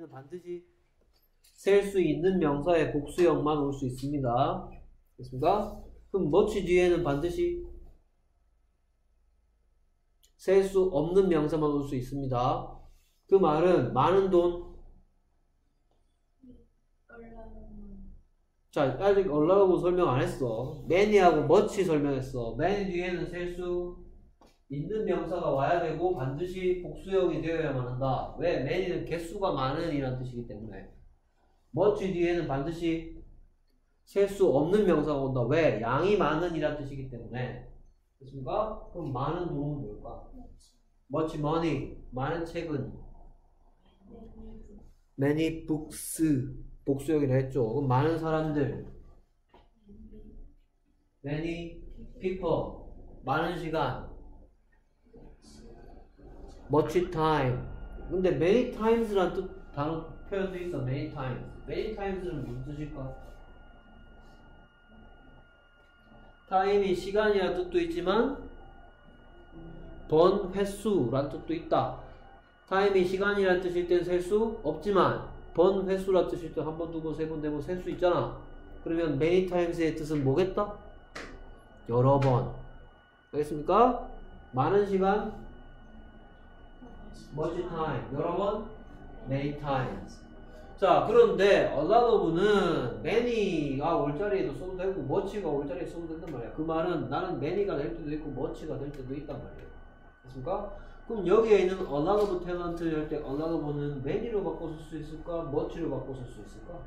뒤에는 반드시 셀 수 있는 명사의 복수형만 올 수 있습니다. 됐습니까? 그럼 much 뒤에는 반드시 셀 수 없는 명사만 올 수 있습니다. 그 말은 많은 돈. 자, 아직 얼라고 설명 안 했어. many하고 much 설명했어. many 뒤에는 셀 수 있는 명사가 와야 되고 반드시 복수형이 되어야만 한다. 왜? many는 개수가 많은 이란 뜻이기 때문에. much 뒤에는 반드시 셀 수 없는 명사가 온다. 왜? 양이 많은 이란 뜻이기 때문에. 됐습니까? 그럼 많은 돈은 뭘까? much money. 많은 책은 many books. 복수형이라 했죠. 그럼 많은 사람들 many people. 많은 시간 much time. 근데 many times란 뜻 단어 표현도 있어. many times. many times는 무슨 뜻일까? time이 시간이라는 뜻도 있지만 번 횟수란 뜻도 있다. time이 시간이라는 뜻일 땐 셀 수 없지만 번 횟수란 뜻일 때 한 번, 두 번, 세 번, 네 번 셀 수 있잖아. 그러면 many times의 뜻은 뭐겠다? 여러 번. 알겠습니까? 많은 시간 much time. 여러 번 many times. 자, 그런데 a lot of는 many가 올 자리에도 써도 되고 much가 올 자리에 써도 된단 말이야. 그 말은 나는 many가 될 때도 있고 much가 될 때도 있단 말이야. 됐습니까? 그럼 여기에 있는 a lot of talent를 할 때 a lot of는 many로 바꿔 쓸 수 있을까? much로 바꿔 쓸 수 있을까?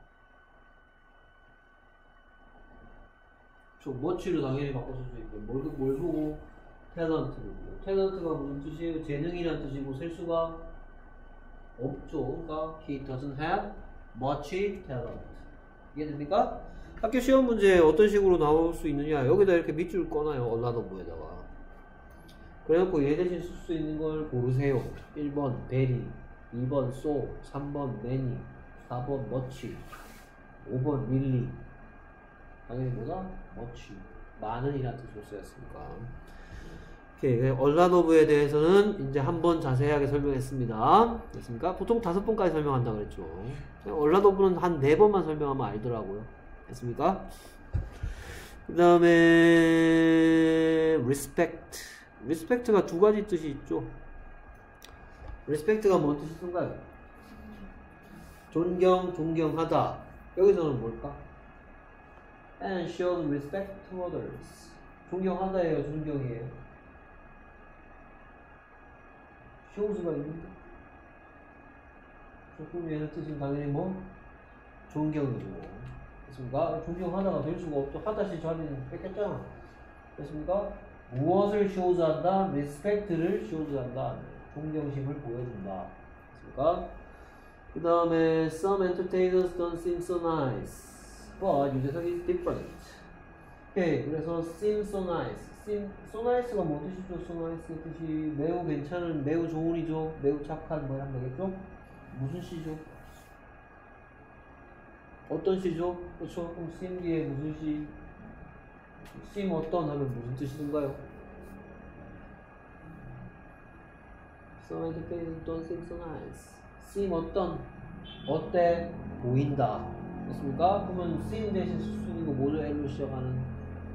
저 much로 당연히 바꿔 쓸 수 있고 뭘 보고? talent를 보고. talent가 무슨 뜻이에요? 재능이란 뜻이고 셀 수가 없죠. 그러니까 he doesn't have much talent. 이해됩니까? 학교 시험 문제 어떤 식으로 나올 수 있느냐? 여기다 이렇게 밑줄 꺼놔요. a lot of에다가. 그래갖고 얘 대신 쓸 수 있는 걸 고르세요. 1번 very, 2번 so, 3번 many, 4번 much, 5번 really. 당연히 뭐다? much. 많은 이라는 뜻으로 쓰였으니까. 오케이. a lot of에 대해서는 이제 한번 자세하게 설명했습니다. 됐습니까? 보통 5번까지 설명한다고 그랬죠. a lot of는 한 4번만 설명하면 알더라고요. 됐습니까? 그 다음에 respect. respect가 두 가지 뜻이 있죠. respect가 뭔 뜻이 쓴가요? 존경, 존경하다. 여기서는 뭘까? and show respect to others. 존경하다예요, 존경이에요? shows가 있는데 조금 얘는 뜻은 당연히 뭐? 존경이고. 됐습니까? 존경하다가 될 수가 없죠. 하다시 자리는 뺏겼잖아. 됐습니까? 무엇을 쇼즈한다? 리스펙트를 쇼즈한다. 존경심을 보여준다. 됐습니까? 그 다음에 some entertainers don't seem so nice, but 유재석 is different. 오케이. 그래서 seem so nice. seem so nice가 뭐 뜻이죠? so nice 뜻이 매우 괜찮은, 매우 좋은이죠. 매우 착한 뭐 이런 거겠죠? 무슨 시죠? 어떤 시죠? 그렇죠? 그럼 seem 뒤에 무슨 시? seem 어떤 하면 무슨 뜻이던가요? So entertaining don't seem so nice. seem 어떤? 어때? 보인다. 됐습니까? 그러면 seem 대신 쓸 수 있는 거 뭐죠? L로 시작하는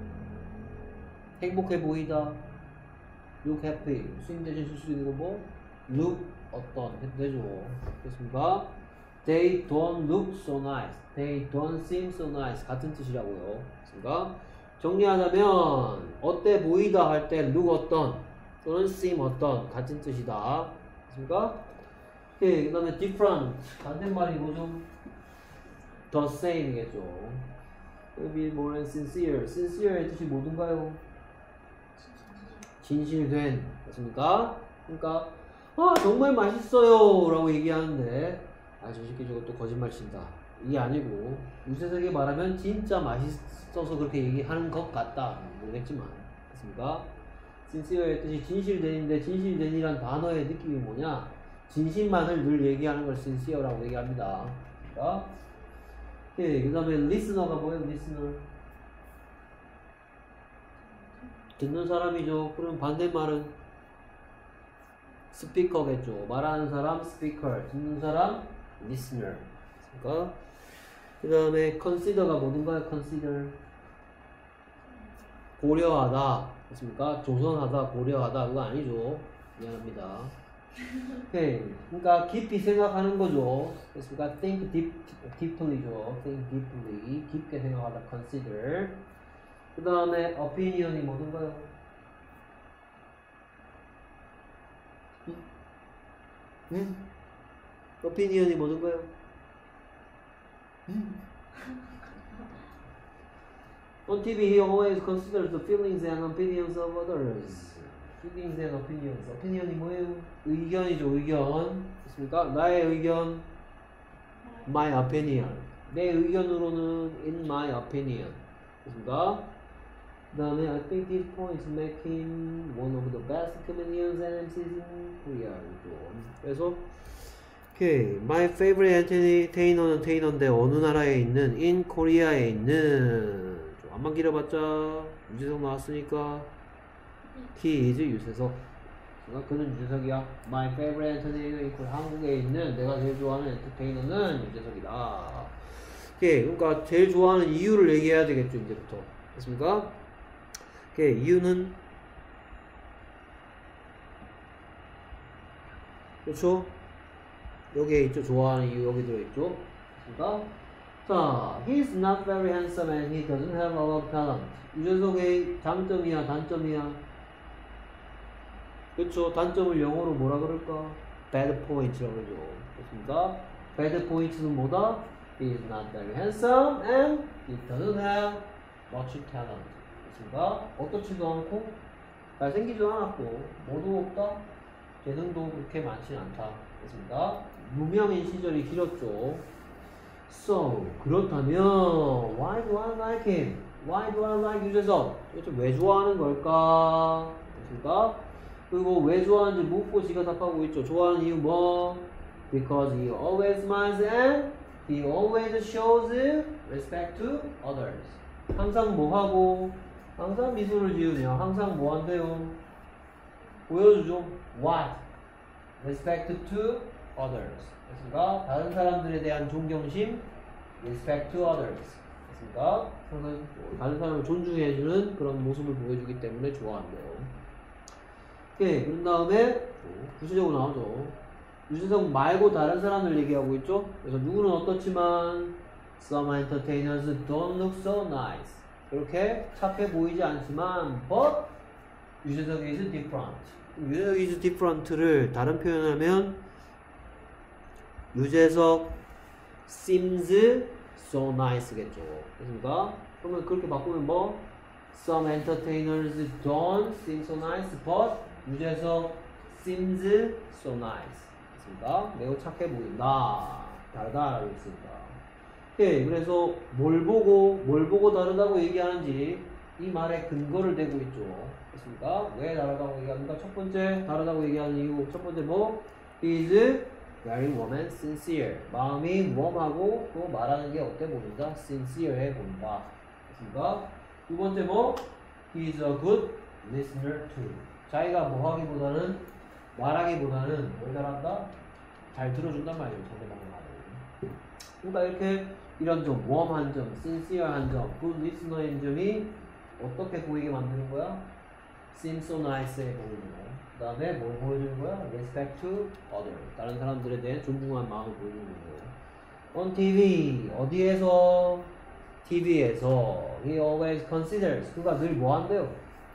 행복해 보이다. look happy. seem 대신 쓸 수 있는 거 뭐? look 어떤 해도 되죠. 됐습니까? They don't look so nice. They don't seem so nice. 같은 뜻이라고요. 됐습니까? 정리하자면 어때 보이다 할 때 look 어떤 또는 seem 어떤 같은 뜻이다. 됐습니까? 오케이. 그 다음에 different 반대말이 뭐죠? the same이겠죠. be more and sincere. sincere의 뜻이 뭐든가요? 진실된. 됐습니까? 그러니까 정말 맛있어요 라고 얘기하는데 저 새끼 저것도 거짓말 친다. 이게 아니고 유재석이 말하면 진짜 맛있어서 그렇게 얘기하는 것 같다. 모르겠지만. 됐습니까? sincere의 뜻이 진실된인데 진실된이란 단어의 느낌이 뭐냐? 진심만을 늘 얘기하는 걸 sincere라고 얘기합니다. 그러니까 그 다음에 listener가 뭐예요? listener 듣는 사람이죠. 그럼 반대말은 스피커겠죠. 말하는 사람 스피커, 듣는 사람 listener. 그러니까 그 다음에 consider가 뭐든가요? consider. 고려하다. 됐습니까? 조선하다, 고려하다. 그거 아니죠. 미안합니다. 오케이. 그러니까 깊이 생각하는 거죠. 됐습니까? think deeply죠. think deeply. 깊게 생각하다. consider. 그 다음에 opinion이 뭐든가요? 응? opinion이 뭐든가요? On TV, he always considers the feelings and opinions of others. Feelings and opinions. opinion이 뭐예요? 의견이죠, 의견. 됐습니까? 나의 의견. My opinion. 내 의견으로는 in my opinion. 됐습니까? 그 다음에 I think these points make him one of the best comedians and MCs in Korea. 그래서 오케이. My favorite entertainer는 테이너인데 어느 나라에 있는? in Korea에 있는. 안만 길어봤자 유재석 나왔으니까 he is 유재석. 그러니까 그는 유재석이야. My favorite entertainer in Korea. 한국에 있는 내가 제일 좋아하는 엔터테이너는 유재석이다. 오케이. 그러니까 제일 좋아하는 이유를 얘기해야 되겠죠 이제부터. 됐습니까? 오케이. 이유는 그렇죠? 여기에 있죠. 좋아하는 이유 여기 들어있죠. 됐습니까? 자, he's not very handsome and he doesn't have a lot of talent. 유재석의 장점이야, 단점이야? 그쵸? 단점을 영어로 뭐라 그럴까? bad point라고 그러죠. 됐습니까? bad point는 뭐다? He's not very handsome and he doesn't have much talent. 됐습니까? 어떻지도 않고 잘생기지도 않았고 뭐도 없다? 재능도 그렇게 많지는 않다. 됐습니까? 무명인 시절이 길었죠. So, 그렇다면 why do I like him? Why do I like 유재석? 도대체 왜 좋아하는 걸까? 됐습니까? 그리고 왜 좋아하는지 묻고 지가 답하고 있죠. 좋아하는 이유 뭐? Because he always smiles and he always shows respect to others. 항상 뭐하고? 항상 미소를 지으며 항상 뭐 한대요? 보여주죠. What? Respect to others. 됐습니까? 다른 사람들에 대한 존경심, respect to others. 됐습니까? 항상 다른 사람을 존중해주는 그런 모습을 보여주기 때문에 좋아한대요. 오케이. 그런 다음에 구체적으로 나오죠. 유재석 말고 다른 사람을 얘기하고 있죠. 그래서 누구는 어떻지만 some entertainers don't look so nice. 그렇게 착해 보이지 않지만 but 유재석 is different. 유재석 is different를 다른 표현하면 유재석 seems so nice겠죠. 됐습니까? 그러면 그렇게 바꾸면 뭐? Some entertainers don't seem so nice, but 유재석 seems so nice. 됐습니까? 매우 착해 보인다. 다르다라고 있습니다. 오케이. 그래서 뭘 보고 다르다고 얘기하는지 이 말에 근거를 대고 있죠. 됐습니까? 왜 다르다고 얘기하는가? 첫 번째 다르다고 얘기하는 이유. 첫 번째 뭐? is very warm and sincere. 마음이 웜하고 또 말하는 게 어때 보인다? sincere해 보인다. 됐습니까? 두 번째 뭐? He is a good listener too. 자기가 뭐 하기보다는 말하기보다는 뭘 잘한다? 잘 들어준단 말이에요. 상대방의 말을. 그러니까 이렇게 이런 점, 웜한 점, sincere한 점, good listener인 점이 어떻게 보이게 만드는 거야? seem so nice해 보이는 거야. 그 다음에 뭘 보여주는 거야? respect to others. 다른 사람들에 대한 존중한 마음을 보여주는 거예요. on TV. 어디에서? TV에서. he always considers. 그가 늘 뭐 한대요?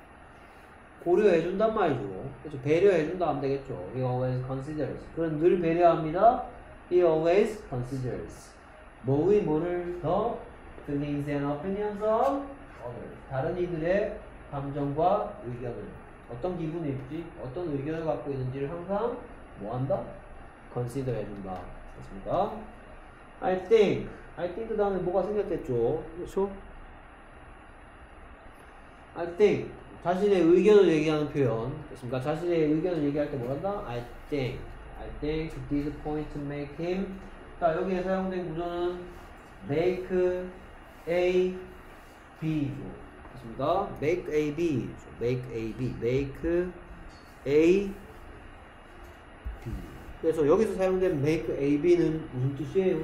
고려해준단 말이죠. 그렇죠. 배려해준다 하면 되겠죠. he always considers. 그는 늘 배려합니다. he always considers. 뭐를 더? feelings and opinions of others. 다른 이들의 감정과 의견을. 어떤 기분일지, 어떤 의견을 갖고 있는지를 항상 뭐 한다? consider 해준다. 됐습니까? I think 그 다음에 뭐가 생겼겠죠? 그렇죠? I think 자신의 의견을 얘기하는 표현. 됐습니까? 자신의 의견을 얘기할 때 뭐란다? I think this point make him. 자, 여기에 사용된 구조는 make A B죠. 됐습니까? make A B. make A B. make A B. 그래서 여기서 사용된 make AB는 무슨 뜻이에요?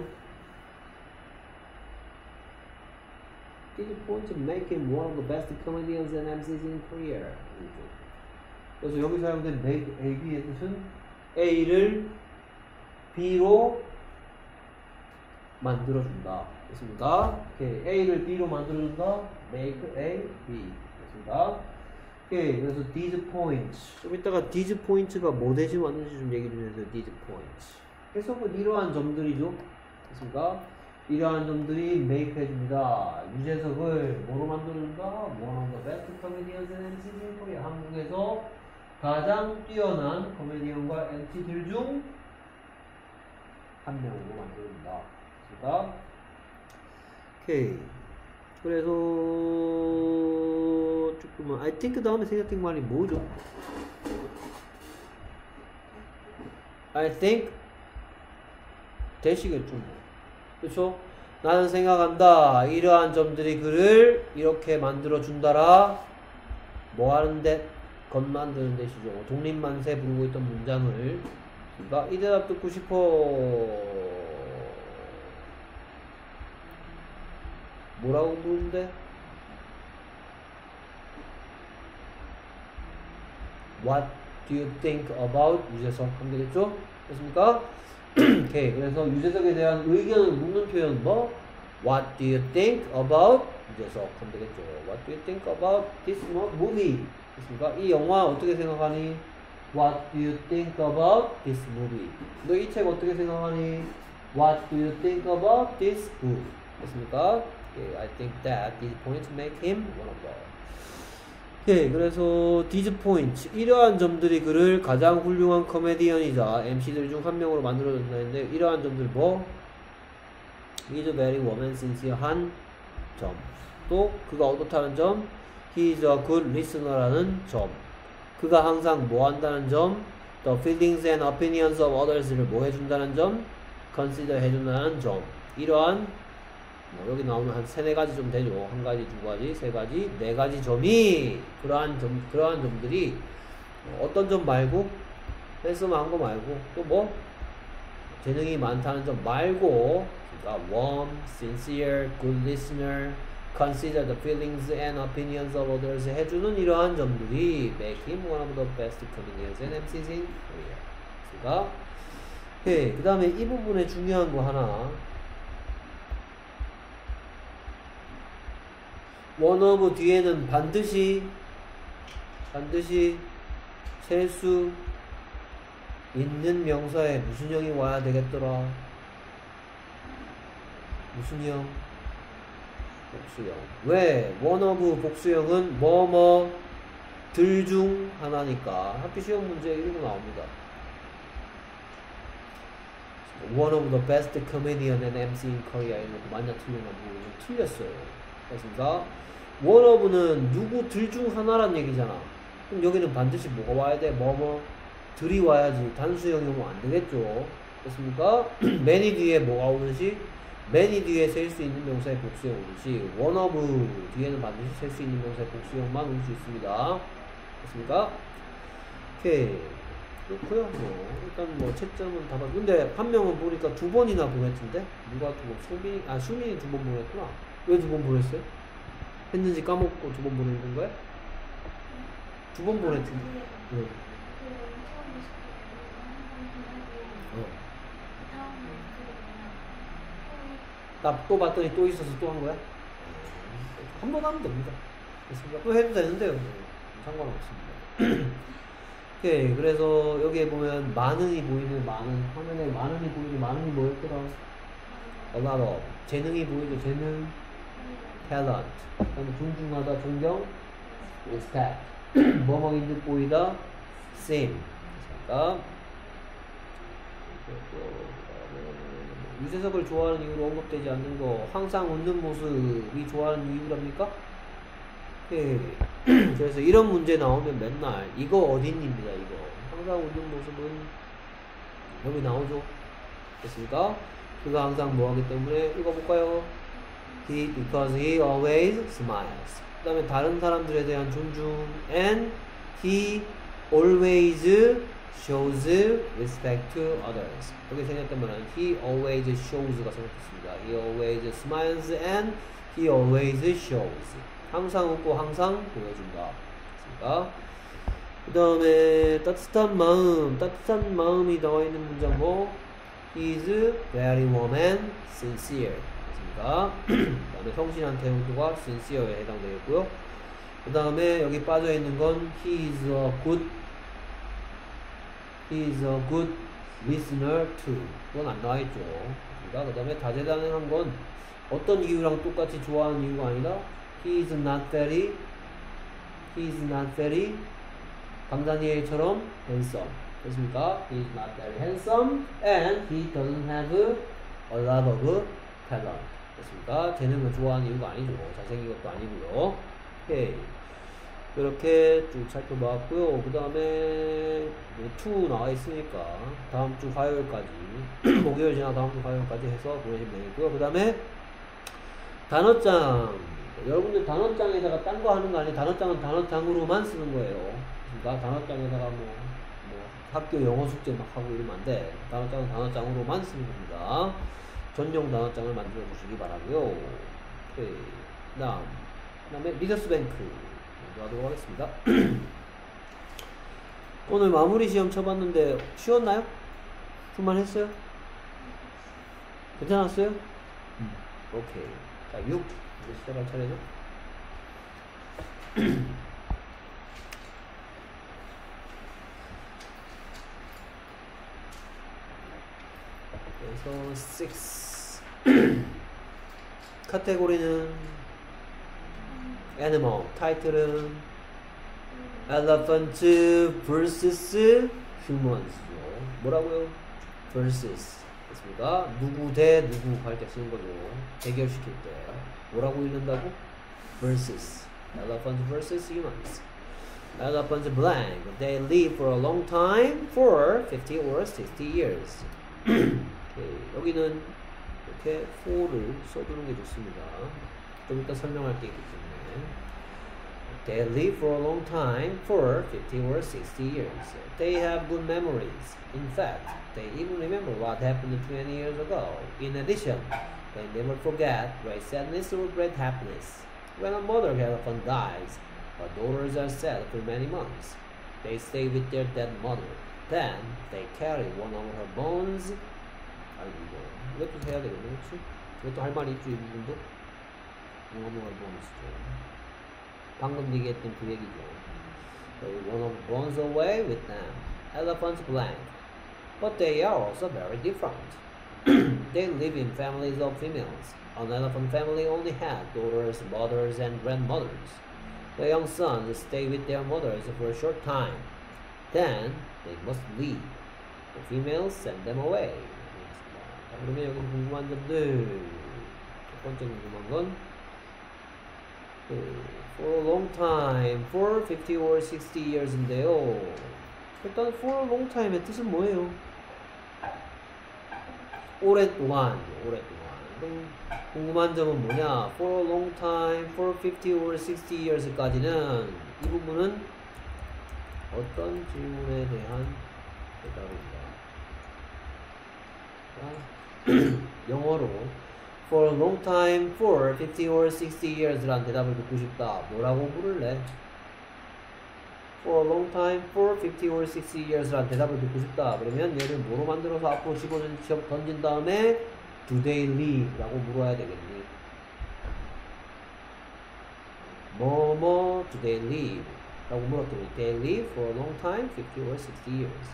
These points make him one of the best comedians and MCs in Korea. 그래서 여기 사용된 make AB의 뜻은 A를 B로 만들어준다. 됐습니까? 오케이. A를 B로 만들어준다. make A, B. 됐습니다. 오케이. 그래서 these points. 좀 이따가 these points가 뭐 대시 왔는지 좀 얘기 좀 해주세요. these points. 해석은 이러한 점들이죠. 됐습니까? 이러한 점들이 make 해줍니다. 유재석을 뭐로 만들어준다? One of the best comedians and MCs in Korea. 한국에서 가장 뛰어난 코미디언과 MC들 중 한 명으로 만들어준다. 됐습니까? 오케이. 그래서 조금만 I think 그 다음에 생각된 말이 뭐죠? I think 대시겠죠. 그렇죠? 나는 생각한다. 이러한 점들이 그를 이렇게 만들어준다라. 뭐 하는데? 것 만드는 대시죠. 독립만세 부르고 있던 문장을 그러니까 이 대답 듣고 싶어. 뭐라고 부르는데? What do you think about 유재석? 하면 되겠죠? 됐습니까? 오케이. 그래서 유재석에 대한 의견을 묻는 표현 뭐? What do you think about 유재석? 하면 되겠죠. What do you think about this movie? 됐습니까? 이 영화 어떻게 생각하니? What do you think about this movie? 너 이 책 어떻게 생각하니? What do you think about this book? 됐습니까? Okay, I think that these points make him one of the. 오케이, 그래서 these points 이러한 점들이 그를 가장 훌륭한 코미디언이자 MC들 중 한 명으로 만들어준다 했는데 이러한 점들 뭐? He is very warm and sincere한 점. 또 그가 어떻다는 점? He is a good listener라는 점. 그가 항상 뭐 한다는 점? The feelings and opinions of others를 뭐 해준다는 점? Consider 해준다는 점. 이러한 뭐 여기 나오면 한 3-4가지 좀 되죠. 1가지, 2가지, 3가지, 4가지 점이 그러한 점들이 어떤 점 말고 했으면 한 거 말고 또 뭐? 재능이 많다는 점 말고 그러니까 warm, sincere, good listener, consider the feelings and opinions of others 해주는 이러한 점들이 make him one of the best comedians and MCs in Korea. 그러니까 오케이. 그 다음에 이 부분에 중요한 거 하나 one of 뒤에는 반드시 셀 수 있는 명사에 무슨 형이 와야 되겠더라? 무슨 형? 복수형. 왜? one of 복수형은 뭐뭐들 중 하나니까 학교 시험 문제 이러고 나옵니다. One of the best comedian and MC in Korea 이러고 만약 틀렸나 모르겠는데 틀렸어요. 그렇습니다. one of는 누구들 중 하나란 얘기잖아. 그럼 여기는 반드시 뭐가 와야 돼? 들이 와야지. 단수형이 오면 안 되겠죠. 그렇습니까? many 뒤에 뭐가 오듯이 many 뒤에 셀 수 있는 명사의 복수형 오듯이 one of 뒤에는 반드시 셀 수 있는 명사의 복수형만 올 수 있습니다. 그렇습니까? 오케이. 그렇고요. 뭐 일단 뭐 채점은 다 봤. 근데 한 명은 보니까 2번이나 보냈던데 누가 2번? 수민이 2번 보냈구나. 왜 2번 보냈어요? 했는지 까먹고 2번 보내는 거야? 2번 보냈던데. 응. 나 또 봤더니 또 있어서 또 한 거야? 한 번 하면 됩니다. 됐습니다. 또 해도 되는데요. 상관없습니다. 오케이. 그래서 여기에 보면 많은이 보이는 많은 화면에 많은이 보이는 많은이 뭐였더라? A lot of 재능이 보이죠. 재능 talent 그다음에 존중하다 존경 respect 뭐뭐인 듯 보이다 seem 됐습니까? 유재석을 좋아하는 이유로 언급되지 않는 거 항상 웃는 모습이 좋아하는 이유랍니까? 예. 그래서 이런 문제 나오면 맨날 이거 어딘입니다. 이거 항상 웃는 모습은 여기 나오죠. 됐습니까? 그가 항상 뭐하기 때문에 읽어볼까요? because he always smiles. 그 다음에 다른 사람들에 대한 존중 and he always shows respect to others. 여기 생겼던 말은 he always shows가 생겼습니다. he always smiles and he always shows. 항상 웃고 항상 보여준다. 그러니까 그 다음에 따뜻한 마음이 나와 있는 문장 뭐 he is very warm and sincere. 그러니까 그 다음에 성실한 태도가 sincere에 해당되겠고요. 그 다음에 여기 빠져 있는 건 he is a good listener too. 그건 안 나와 있죠. 그러니까 그 다음에 다재다능한 건 어떤 이유랑 똑같이 좋아하는 이유가 아니라 he is not very 강다니엘처럼 handsome. 됐습니까? He is not very handsome and he doesn't have a lot of talent. 됐습니까? 재능을 좋아하는 이유가 아니죠. 잘생긴 것도 아니고요. 오케이. 이렇게 쭉 살펴봤고요. 그 다음에 2 나와 있으니까 다음 주 화요일까지 목요일 지나 다음 주 화요일까지 해서 보내시면 되겠고요. 그 다음에 단어장. 여러분들 단어장에다가 딴 거 하는 거 아니에요. 단어장은 단어장으로만 쓰는 거예요. 그러니까 단어장에다가 뭐 학교 영어 숙제 막 하고 이러면 안 돼. 단어장은 단어장으로만 쓰는 겁니다. 전용 단어장을 만들어 주시기 바라고요. 오케이. 그 다음에 리더스뱅크 먼저 하도록 하겠습니다. 오늘 마무리 시험 쳐봤는데 쉬웠나요? 풀만했어요? 괜찮았어요? 오케이. 자, 6 이제 시작할 차례죠. 그래서 6 카테고리는 animal, 타이틀은 elephant vs humans죠. 뭐라고요? versus 됐습니까? 누구 대 누구 할 때 쓰는 거죠. 대결시킬 때 뭐라고 읽는다고? versus elephant vs humans. Elephants blank. They live for a long time for 50 or 60 years. 여기는 이렇게 for를 써두는 게 좋습니다. 좀 이따 설명할 게 있기 때문에. They live for a long time for 50 or 60 years. They have good memories. In fact, they even remember what happened 20 years ago. In addition, they never forget great sadness or great happiness. When a mother elephant dies, her daughters are sad for many months. They stay with their dead mother. Then they carry one of her bones. 아이고 이것도 해야 되겠네, 그렇지? 이것도 할 말이 있죠, 이 부분도. one of her bones. 방금 얘기했던 그 얘기죠. One of the bones away with them. Elephants blank. But they are also very different. They live in families of females. An elephant family only has daughters, mothers, and grandmothers. The young sons stay with their mothers for a short time. Then they must leave. The females send them away. 자, 그러면 여기서 궁금한 점들. 첫 번째 궁금한 건 for a long time, for 50 or 60 years인데요. 일단 for a long time의 뜻은 뭐예요? 오랫동안. 그럼 궁금한 점은 뭐냐? For a long time, for 50 or 60 years까지는 이 부분은 어떤 질문에 대한 대답입니다. 영어로 For a long time, for 50 or 60 years란 대답을 듣고 싶다. 뭐라고 부를래? For a long time, for 50 or 60 years란 대답을 듣고 싶다. 그러면 얘를 뭐로 만들어서 앞으로 던진 다음에 Do they live? 라고 물어야 되겠니? Do they live? 라고 물었더니 They live for a long time, 50 or 60 years.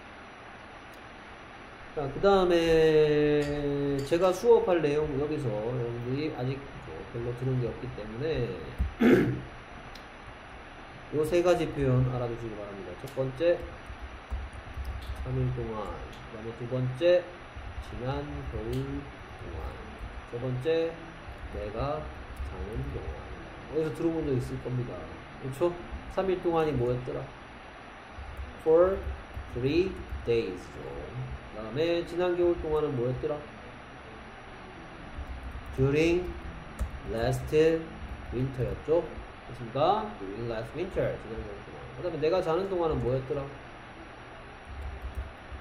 자, 그 다음에 제가 수업할 내용 여기서 여러분들이 아직 별로 들은 게 없기 때문에 요 세 가지 표현 알아두시기 바랍니다. 첫 번째, 3일 동안. 그 다음에 두 번째, 지난 겨울 동안. 세 번째, 내가 자는 동안. 어디서 들어본 적 있을 겁니다. 그렇죠? 3일 동안이 뭐였더라? For 3 days죠. 그 다음에 지난 겨울 동안은 뭐였더라? During last winter였죠. 그렇습니까? During last winter. 지난 겨울 동안. 그 다음에 내가 자는 동안은 뭐였더라?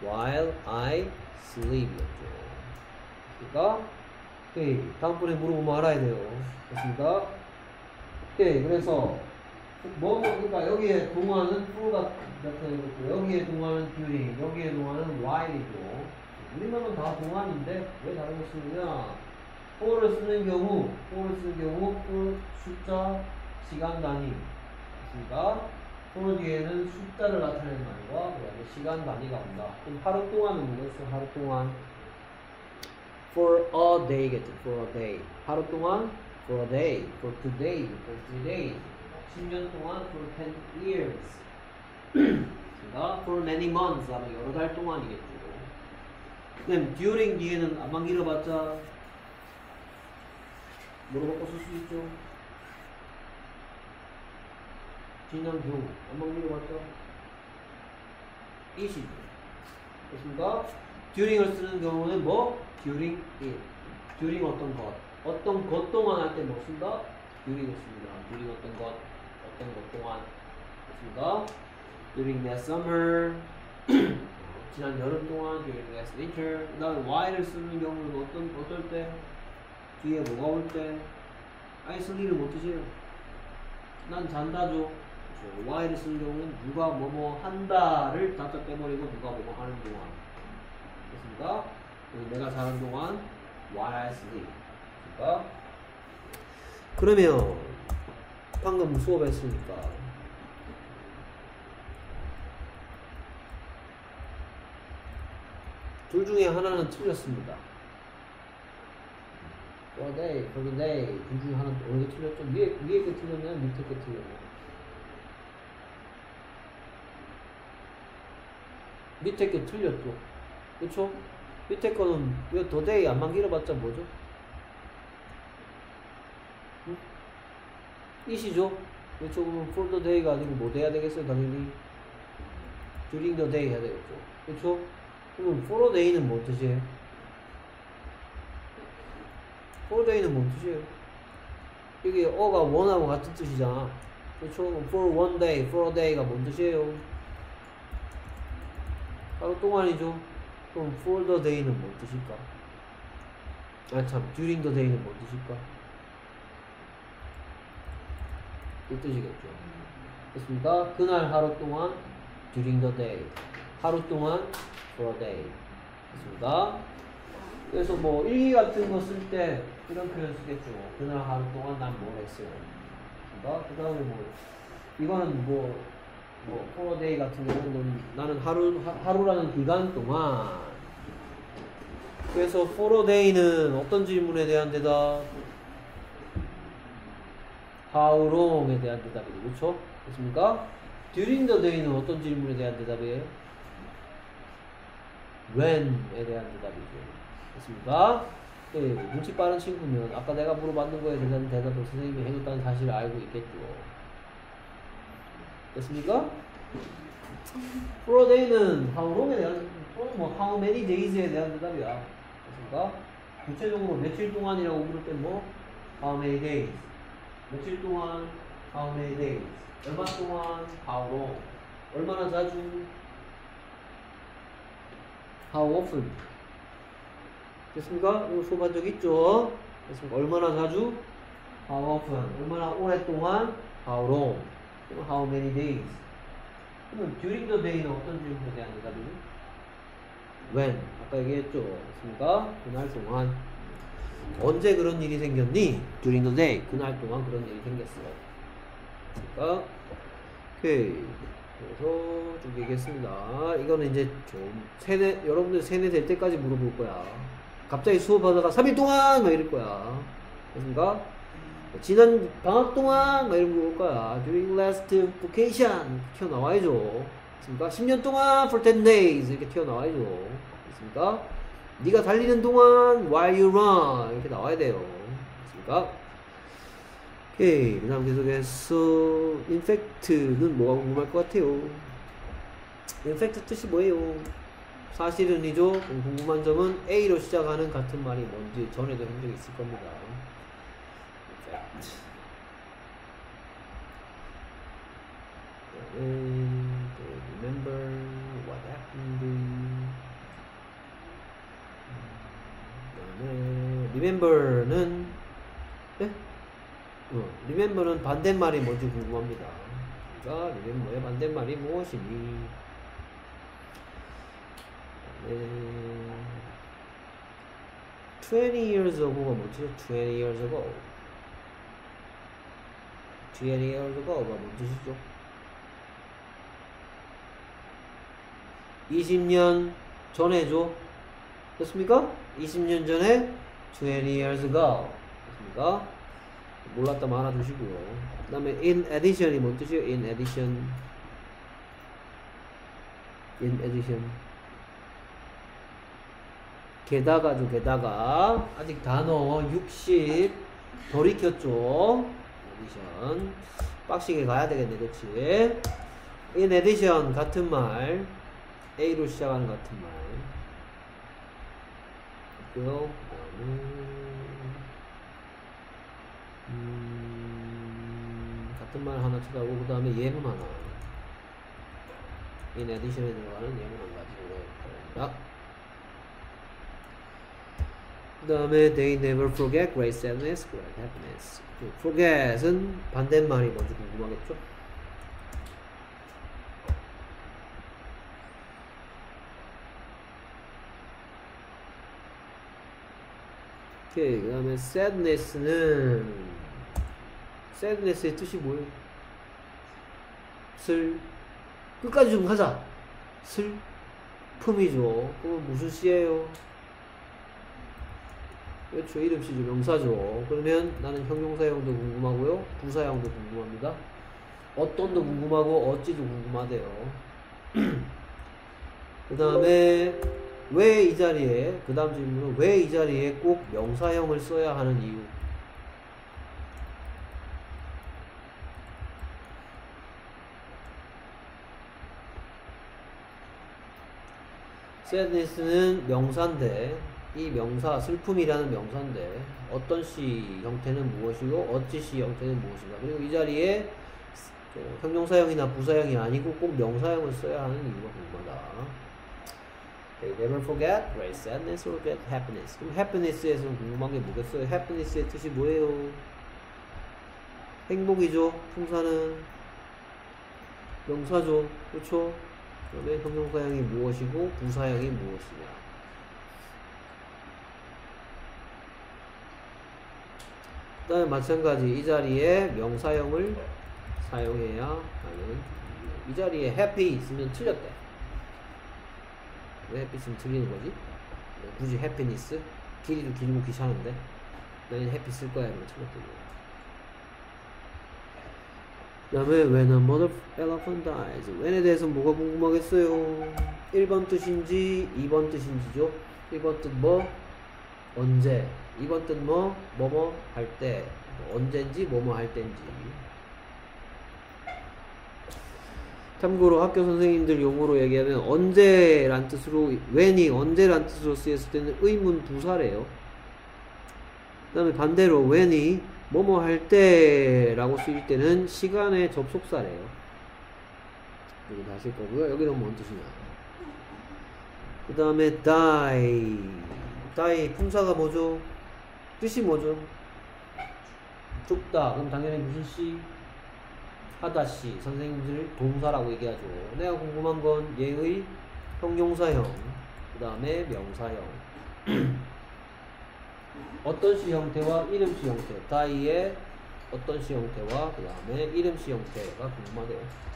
while I sleep이었죠. 됐습니까? 오케이. 다음번에 물어보면 알아야 돼요. 됐습니까? 오케이. 그래서 그러니까 여기에 동화는 for가 나타내고 여기에 동화는 during, 여기에 동화는 while이죠. 우리말은 다 동화인데 왜 다른 거 쓰느냐? for를 쓰는 경우 for 숫자, 시간 단위. 됐습니까? for 뒤에는 숫자를 나타내는 말과 그다음에 시간 단위가 온다. 그럼 하루 동안은 뭐겠어? 하루 동안 for a day겠죠. for a day. 하루 동안 for a day, for 2 days, for 3 days. 10년 동안 for 10 years. 그러니까 for many months 하면 여러 달 동안이겠죠. 그럼 during 뒤에는 안만 길어봤자 뭐로 바꿔 쓸 수 있죠? 지난 경우 안만 길어봤자 it이죠. 됐습니까? during을 쓰는 경우는 뭐? during it. during 어떤 것 동안 할 때 뭐 쓴다? during을 씁니다. during 어떤 것 동안. 됐습니까? during that summer. 지난 여름 동안 during last winter. 그다음 while을 쓰는 경우는 어떨 때? 뒤에 뭐가 올 때? I sleep을 못 드세요. 난 잔다죠. 그렇죠. while을 쓰는 경우는 누가 뭐뭐 한다를 다짜 빼버리고 누가 뭐뭐 하는 동안. 됐습니까? 내가 자는 동안 while I sleep. 됐습니까? 그러면 방금 수업했으니까 둘 중에 하나는 틀렸습니다. for day, for the day. 둘 중에 하나는 어느 게 틀렸죠? 위에 게 틀렸나요? 밑에 게 틀렸나요? 밑에 게 틀렸죠. 그쵸? 밑에 거는 왜 the day 안만 길어봤자 뭐죠? 응? it이죠? 그렇죠? 그러면 for the day가 아니고 뭐 돼야 되겠어요? 당연히 during the day 해야 되겠죠. 그렇죠? 그러면 for a day는 뭔 뜻이에요? for a day는 뭔 뜻이에요? 이게 어가 one하고 같은 뜻이잖아. 그렇죠? for one day, for a day가 뭔 뜻이에요? 하루 동안이죠. 그럼 for the day는 뭔 뜻일까? 아 참, during the day는 뭔 뜻일까? 이 뜻이겠죠. 됐습니까? 그날 하루 동안 during the day. 하루 동안 for a day. 됐습니까? 그래서 뭐 일기 같은 거 쓸 때 이런 표현 쓰겠죠. 그날 하루 동안 난 뭘 했어요. 됐습니까? 그 다음에 뭐 이거는 뭐 for a day 같은 경우는 나는 하루라는 기간 동안. 그래서 for a day는 어떤 질문에 대한 대답? How long에 대한 대답이죠. 그렇죠? 됐습니까? During the day는 어떤 질문에 대한 대답이에요? When에 대한 대답이죠. 됐습니까? 네, 눈치 빠른 친구면 아까 내가 물어봤는 거에 대한 대답을 선생님이 해줬다는 사실을 알고 있겠죠. 됐습니까? For a day는 how long에 대한 또는 뭐 how many days에 대한 대답이야. 됐습니까? 구체적으로 며칠 동안이라고 물을 때 뭐 how many days. 며칠 동안 how many days. 얼마 동안 how long. 얼마나 자주 how often. 됐습니까? 이거 수업한 적 있죠? 됐습니까? 얼마나 자주 how often. 얼마나 오랫동안 how long. how many days. 그러면 during the day는 어떤 질문에 대한 대답이죠? when. 아까 얘기했죠? 됐습니까? 그날 동안. 언제 그런 일이 생겼니? during the day. 그날 동안 그런 일이 생겼어요. 됐습니까? 오케이. 그래서 쭉 얘기했습니다. 이거는 이제 좀 여러분들 세뇌 될 때까지 물어볼 거야. 갑자기 수업하다가 3일 동안 막 이럴 거야. 됐습니까? 지난 방학 동안 막 이런 거 올 거야. during last vacation 튀어나와야죠. 됐습니까? 10년 동안 for 10 days 이렇게 튀어나와야죠. 됐습니까? 네가 달리는 동안 while you run 이렇게 나와야 돼요. 됐습니까? 오케이. 그 다음 계속해서 in fact는 뭐가 궁금할 것 같아요? in fact 뜻이 뭐예요? 사실은이죠. 궁금한 점은 A로 시작하는 같은 말이 뭔지 전에도 한 적이 있을 겁니다. fact. remember what happened. remember는 네? remember는 반대말이 뭔지 궁금합니다. 그러니까 remember의 반대말이 무엇이니? 20 years ago가 뭐지? 20 years ago. 20 years ago가 뭔 뜻이죠? 20년 전에죠? 됐습니까? 20년 전에 20 years ago. 됐습니까? 몰랐다면 알아두시고요. 그 다음에 in addition이 뭔 뜻이에요? in addition. in addition. 게다가죠, 게다가. 아직 단어 60 덜 익혔죠? addition. 빡시게 가야 되겠네, 그치? in addition, 같은 말. A로 시작하는 같은 말. 그리고, 같은 말 하나 찾아오고, 그 다음에 예문 하나. in addition에 들어가는 예문 한 가지 들어갑니다. 그 다음에 they never forget great sadness, great happiness. forget은 반대말이 뭔지 궁금하겠죠? 오케이. 그 다음에 sadness의 뜻이 뭐예요? 끝까지 좀 가자. 슬픔이죠. 그건 무슨 시예요? 그렇죠. 이름시죠. 명사죠. 그러면 나는 형용사형도 궁금하고요. 부사형도 궁금합니다. 어떤도 궁금하고 어찌도 궁금하대요. 그 다음에 왜 이 자리에, 그 다음 질문은 왜 이 자리에 꼭 명사형을 써야 하는 이유. sadness는 명사인데, 이 명사, 슬픔이라는 명사인데 어떤 시 형태는 무엇이고 어찌 시 형태는 무엇인가. 그리고 이 자리에 형용사형이나 부사형이 아니고 꼭 명사형을 써야 하는 이유가 궁금하다. They never forget great sadness or great happiness. 그럼 happiness에서는 궁금한 게 뭐겠어요? happiness의 뜻이 뭐예요? 행복이죠. 풍사는 명사죠. 그렇죠? 그다음에 형용사형이 무엇이고 부사형이 무엇이냐. 그 다음에 마찬가지 이 자리에 명사형을 사용해야 하는 이 자리에 happy 있으면 틀렸대. 왜 happy 있으면 틀리는 거지? 굳이 happiness? 길이도 길고 귀찮은데 나는 happy 쓸 거야 이러면 틀렸거든요. 그 다음에 when a mother elephant dies. when에 대해서 뭐가 궁금하겠어요? 1번 뜻인지 2번 뜻인지죠? 1번 뜻 뭐? 언제. 2번 뜻 뭐? 뭐뭐 할 때. 언젠지 뭐뭐 할 때인지. 참고로 학교 선생님들 용어로 얘기하면 언제란 뜻으로, when이 언제란 뜻으로 쓰였을 때는 의문 부사래요. 그 다음에 반대로 when이 뭐뭐 할 때라고 쓰일 때는 시간의 접속사래요. 여기 다 쓸 거고요. 여기는 뭔 뜻이냐. 그 다음에 die 품사가 뭐죠? 뜻이 뭐죠? 죽다. 그럼 당연히 무슨 시? 하다 시. 선생님들 동사라고 얘기하죠. 내가 궁금한 건 얘의 형용사형, 그 다음에 명사형. 어떤 시 형태와 이름시 형태. die의 어떤 시 형태와 그 다음에 이름시 형태가 궁금하대요.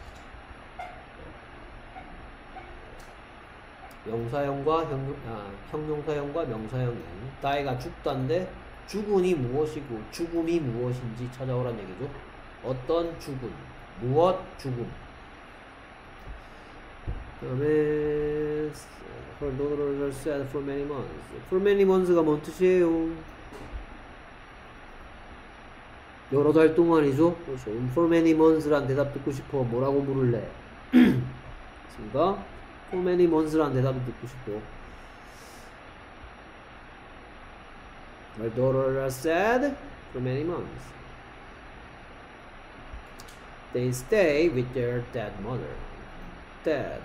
명사형과 형용사형과 명사형이. die가 죽다인데 죽은이 무엇이고 죽음이 무엇인지 찾아오란 얘기죠. 어떤 죽음, 무엇 죽음. 그 다음에 her daughters are sad for many months. for many months가 뭔 뜻이에요? 여러 달 동안이죠. 그렇죠. for many months란 대답 듣고 싶어. 뭐라고 물을래? 맞습니까? for many months란 대답을 듣고 싶어. My daughters are sad for many months. They stay with their dead mother. dead.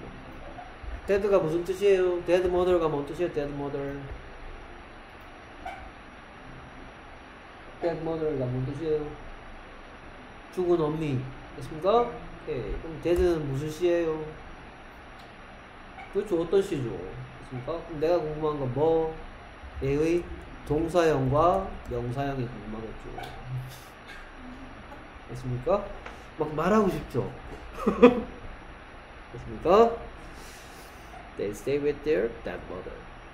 dead가 무슨 뜻이에요? dead mother가 뭔 뜻이에요? dead mother. dead mother가 뭔 뜻이에요? 죽은 어미. 됐습니까? 오케이. 그럼 dead는 무슨 시예요? 그렇죠. 어떤 시죠? 됐습니까? 그럼 내가 궁금한 건 뭐? 얘의 동사형과 명사형이 궁금하겠죠. 됐습니까? 막 말하고 싶죠? 됐습니까? They stay with their dead mother.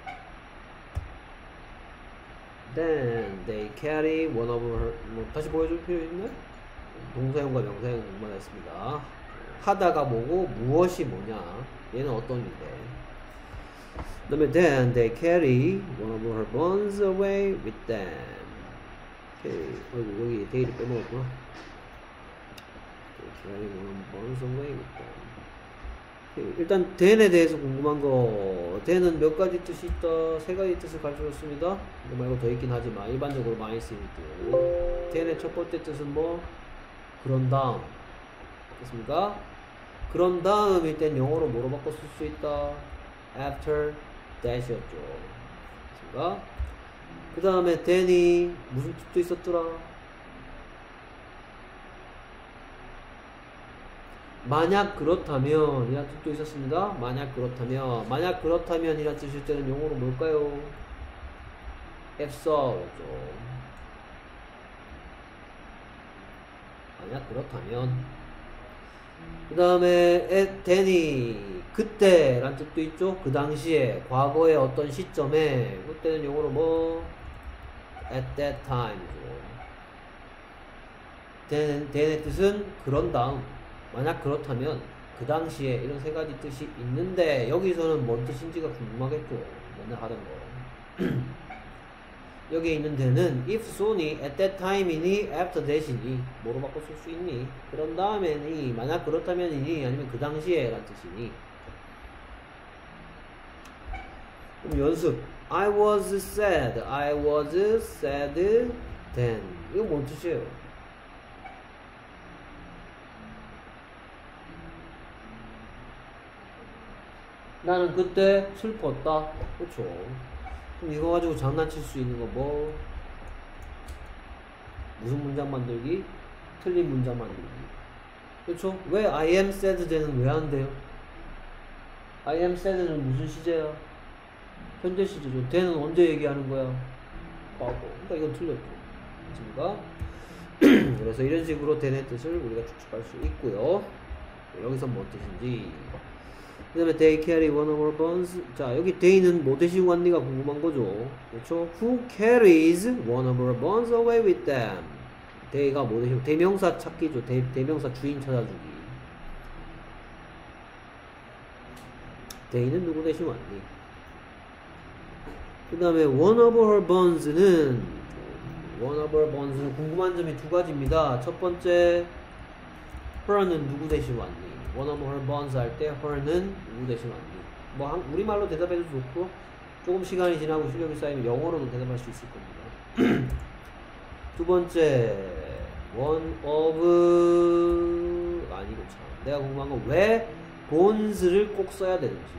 Then they carry one of her. 뭐 다시 보여줄 필요 있나요? 동사형과 명사형 궁금하겠습니다. 하다가 뭐고 무엇이 뭐냐? 얘는 어떤 일인데? 그다음에 then they carry one of her bones away with them. 오케이. 어이구 여기 day를 빼먹었구나. They carry one of her bones away with them. 일단 then에 대해서 궁금한 거, then은 몇 가지 뜻이 있다? 세 가지 뜻을 가르쳐줬습니다. 이거 말고 더 있긴 하지만 일반적으로 많이 쓰이는 뜻. then의 첫 번째 뜻은 뭐? 그런 다음. 됐습니까? 그런 다음일 땐 영어로 뭐로 바꿔 쓸 수 있다? after that이었죠. 됐습니까? 그 다음에 then이 무슨 뜻도 있었더라? 만약 그렇다면 이란 뜻도 있었습니다. 만약 그렇다면 이란 뜻일 때는 영어로 뭘까요? if so였죠. 만약 그렇다면. 그 다음에 then이 그때 란 뜻도 있죠. 그 당시에 과거의 어떤 시점에 그때는 영어로 뭐 at that time이죠. then의 뜻은 그런 다음. 만약 그렇다면 그 당시에 이런 세 가지 뜻이 있는데 여기서는 뭔 뜻인지가 궁금하겠죠. 맨날 하던 거. 여기에 있는 데는 if so니 at that time이니 after that이니 뭐로 바꿔 쓸 수 있니? 그런 다음에니 만약 그렇다면이니 아니면 그 당시에 란 뜻이니. 그럼 연습. I was sad then. 이거 뭔 뜻이에요? 나는 그때 슬펐다. 그렇죠. 그럼 이거 가지고 장난칠 수 있는 거 뭐? 무슨 문장 만들기? 틀린 문장 만들기. 그렇죠? 왜 I am sad then은 왜 안 돼요? I am sad는 무슨 시제야? 현재 시제죠. then은 언제 얘기하는 거야? 과거. 그러니까 이건 틀렸죠. 맞습니까? 그래서 이런 식으로 then의 뜻을 우리가 추측할 수 있고요. 여기서 뭔 뜻인지. 그 다음에 they carry one of our bones. 자, 여기 they는 뭐 대신 왔니가 궁금한 거죠. 그렇죠? Who carries one of our bones away with them? they가 뭐 대신, 대명사 찾기죠. 대명사 주인 찾아주기. they는 누구 대신 왔니? 그 다음에 one of her bones는 궁금한 점이 두 가지입니다. 첫 번째, her는 누구 대신 왔니? one of her bones 할 때 her는 누구 대신 왔니? 뭐 우리말로 대답해도 좋고 조금 시간이 지나고 실력이 쌓이면 영어로도 대답할 수 있을 겁니다. 두 번째 one of 아니고 참 내가 궁금한 건 왜 bones를 꼭 써야 되는지.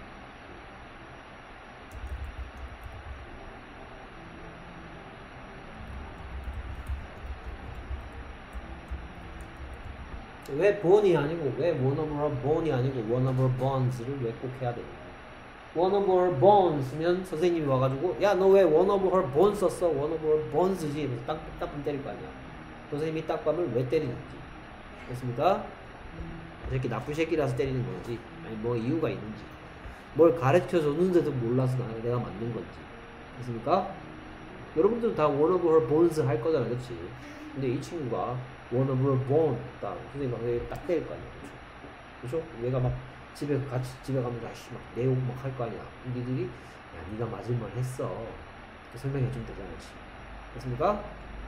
왜 bone이 아니고 왜 one of her bone이 아니고 one of her bones를 왜 꼭 해야 되냐. one of her bones면 선생님이 와가지고 야 너 왜 one of her bones 썼어? one of her bones지. 그래서 딱딱 때릴 거 아니야. 선생님이 딱밤을 왜 때리는지. 됐습니까? 이 새끼 나쁜 새끼라서 때리는 건지 아니 뭐 이유가 있는지 뭘 가르쳐줬는데도 몰라서 내가 맞는 건지. 됐습니까? 여러분들은 다 one of her bones 할 거잖아. 그렇지? 근데 이 친구가 one of her bone 딱 선생님 딱 때릴 거 아니야. 그렇죠? 얘가 막 같이 집에 가면 아씨 막 내용 막 할 거 아니야. 니들이 야 니가 맞을 말 했어. 설명해 주면 되잖아. 됐습니까?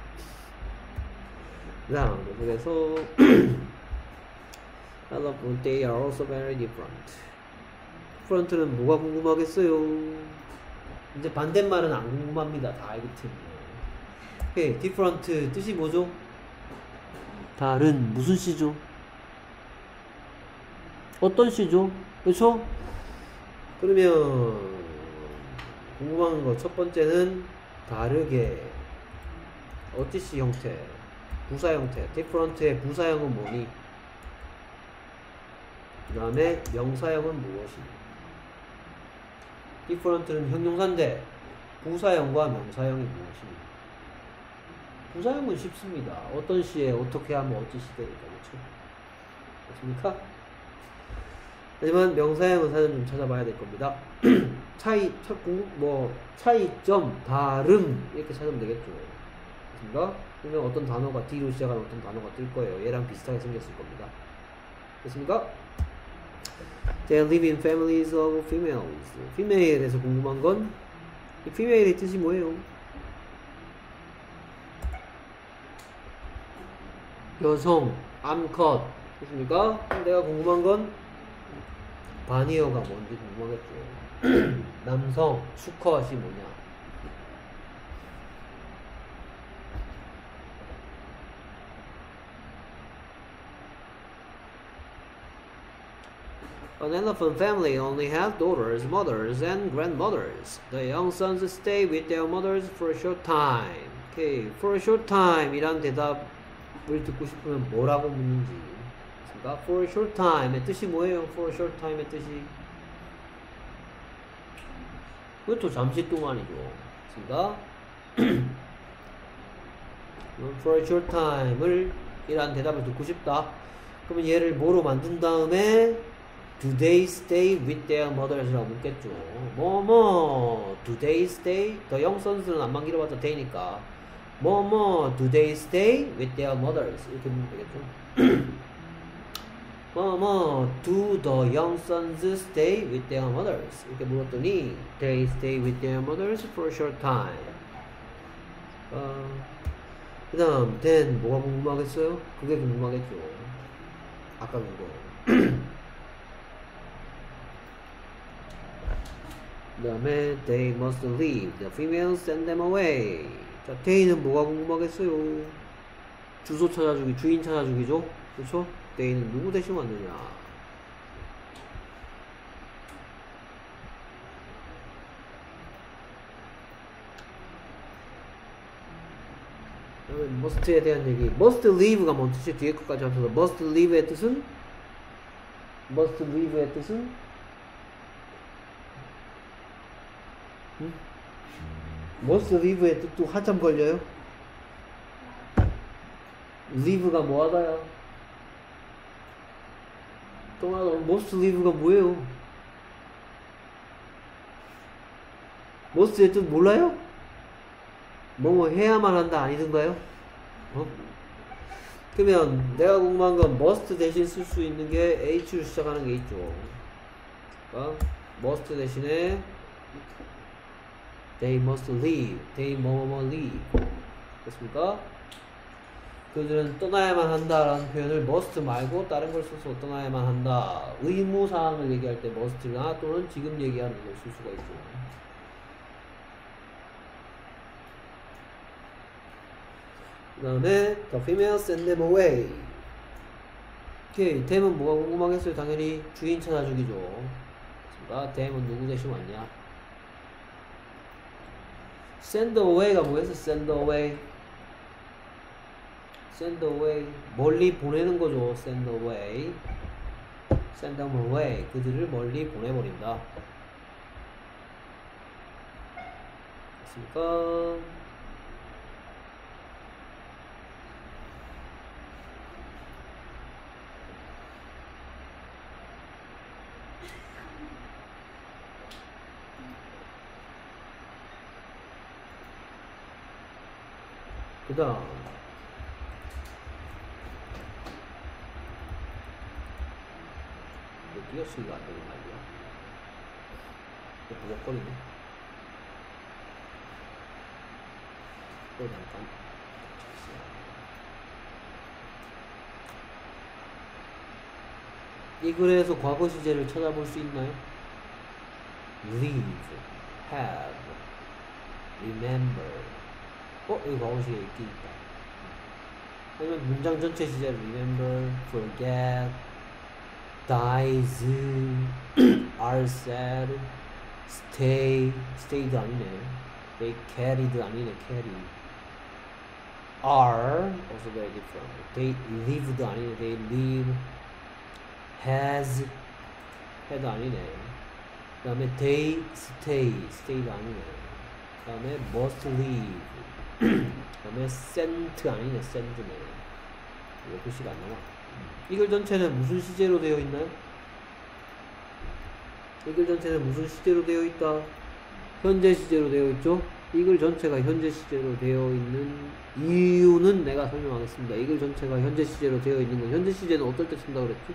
자, 그래서 I love they are also very different. different는 뭐가 궁금하겠어요? 이제 반대말은 안 궁금합니다. 다 알기 때문에. 오케이, different 뜻이 뭐죠? 다른 무슨 시죠? 어떤 시죠? 그렇죠? 그러면 궁금한 거 첫 번째는 다르게 어찌시 형태, 부사 형태. different의 부사형은 뭐니? 그 다음에 명사형은 무엇이니? different는 형용사인데 부사형과 명사형이 무엇이니? 부사형은 쉽습니다. 어떤 시에 어떻게 하면 어찌시 되니까. 그렇죠? 그렇습니까? 하지만 명사형은 사전 좀 찾아봐야 될 겁니다. 차이점, 다름 이렇게 찾으면 되겠죠. 그렇습니까? 그러면 어떤 단어가 D로 시작하는 어떤 단어가 뜰 거예요. 얘랑 비슷하게 생겼을 겁니다. 됐습니까? They live in families of females. female에 대해서 궁금한 건 이 female의 뜻이 뭐예요? 여성, 암컷. 됐습니까? 내가 궁금한 건 바니어가 뭔지 궁금하겠죠. 남성, 수컷이 뭐냐? An elephant family only has daughters, mothers, and grandmothers. The young sons stay with their mothers for a short time. Okay, for a short time 이란 대답을 듣고 싶으면 뭐라고 묻는지. 그러니까 for a short time의 뜻이 뭐예요? for a short time의 뜻이 그것도 잠시 동안이죠. 그러니까 for a short time을 이란 대답을 듣고 싶다. 그러면 얘를 뭐로 만든 다음에 Do they stay with their mothers? 라고 묻겠죠. Do they stay? 더 영선수는 안만 길어봤자 they니까 Do they stay with their mothers? 이렇게 묻으면 되겠죠. Do the young sons stay with their mothers? 이렇게 물었더니 They stay with their mothers for a short time. 그 다음 then 뭐가 궁금하겠어요? 그게 궁금하겠죠. 아까 그거. 그 다음에 they must leave. The females send them away. 자, they는 뭐가 궁금하겠어요? 주소 찾아주기, 주인 찾아주기죠? 그렇죠? they는 누구 대신 왔느냐? 그다음에 must에 대한 얘기. must leave가 뭔 뜻이 뒤에 것까지 합쳐서 must leave의 뜻은? must leave의 뜻은? must leave의 뜻도 한참 걸려요? leave가 뭐하다야? 동아도 must leave가 뭐예요? must의 뜻 몰라요? 뭐뭐 해야만 한다 아니던가요? 그러면 내가 궁금한 건 must 대신 쓸 수 있는 게 H로 시작하는 게 있죠. 그러니까 must 대신에 They must leave. They 뭐뭐 leave. 됐습니까? 그들은 떠나야만 한다라는 표현을 must 말고 다른 걸 써서 떠나야만 한다. 의무사항을 얘기할 때 must나 또는 지금 얘기하는 걸 쓸 수가 있죠. 그 다음에 the females send them away. 오케이. them은 뭐가 궁금하겠어요? 당연히 주인 찾아주기죠. 됐습니까? them은 누구 대신 왔냐? send away가 뭐였어? send away. send away. 멀리 보내는 거죠. send away. send them away. 그들을 멀리 보내버린다. 됐습니까? 그 다음 띄어쓰기가 안 되는 말이야. 부적거리네. 잠깐 이 글에서 과거 시제를 찾아볼 수 있나요? live, have, remember. 여기 과거 시제에 있긴 있다. 아니면 문장 전체 시제를 remember, forget, dies, are sad, stay도 아니네. they carried 아니네, carry. are also very different. They lived 아니네. They live. Has had 아니네. 그 다음에 they stayed 아니네. 그 다음에 must leave. 그 다음에 sent 아니네. send네. 이거 글씨가 안 나와. 이글 전체는 무슨 시제로 되어 있나요? 이글 전체는 무슨 시제로 되어 있다? 현재 시제로 되어 있죠? 이글 전체가 현재 시제로 되어 있는 이유는 내가 설명하겠습니다. 이글 전체가 현재 시제로 되어 있는 건, 현재 시제는 어떨 때 쓴다고 그랬지?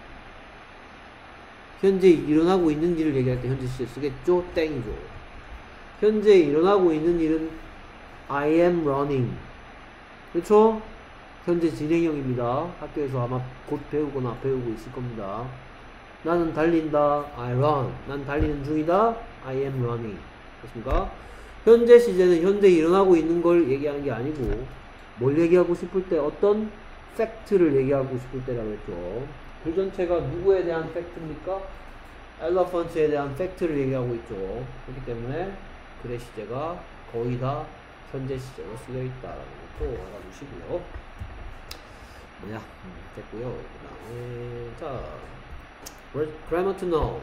현재 일어나고 있는 일을 얘기할 때 현재 시제 쓰겠죠? 땡이죠. 현재 일어나고 있는 일은 I am running. 그렇죠? 현재 진행형입니다. 학교에서 아마 곧 배우거나 배우고 있을 겁니다. 나는 달린다. I run. 난 달리는 중이다. I am running. 그렇습니까? 현재 시제는 현재 일어나고 있는 걸 얘기하는 게 아니고 뭘 얘기하고 싶을 때, 어떤 팩트를 얘기하고 싶을 때라고 했죠. 그 전체가 누구에 대한 팩트입니까? 엘러펀트에 대한 팩트를 얘기하고 있죠. 그렇기 때문에 그의 시제가 거의 다 현재 시제로 쓰여 있다라는 것도 알아두시고요. 뭐야? 됐고요. 그 다음에 자, grammar to know.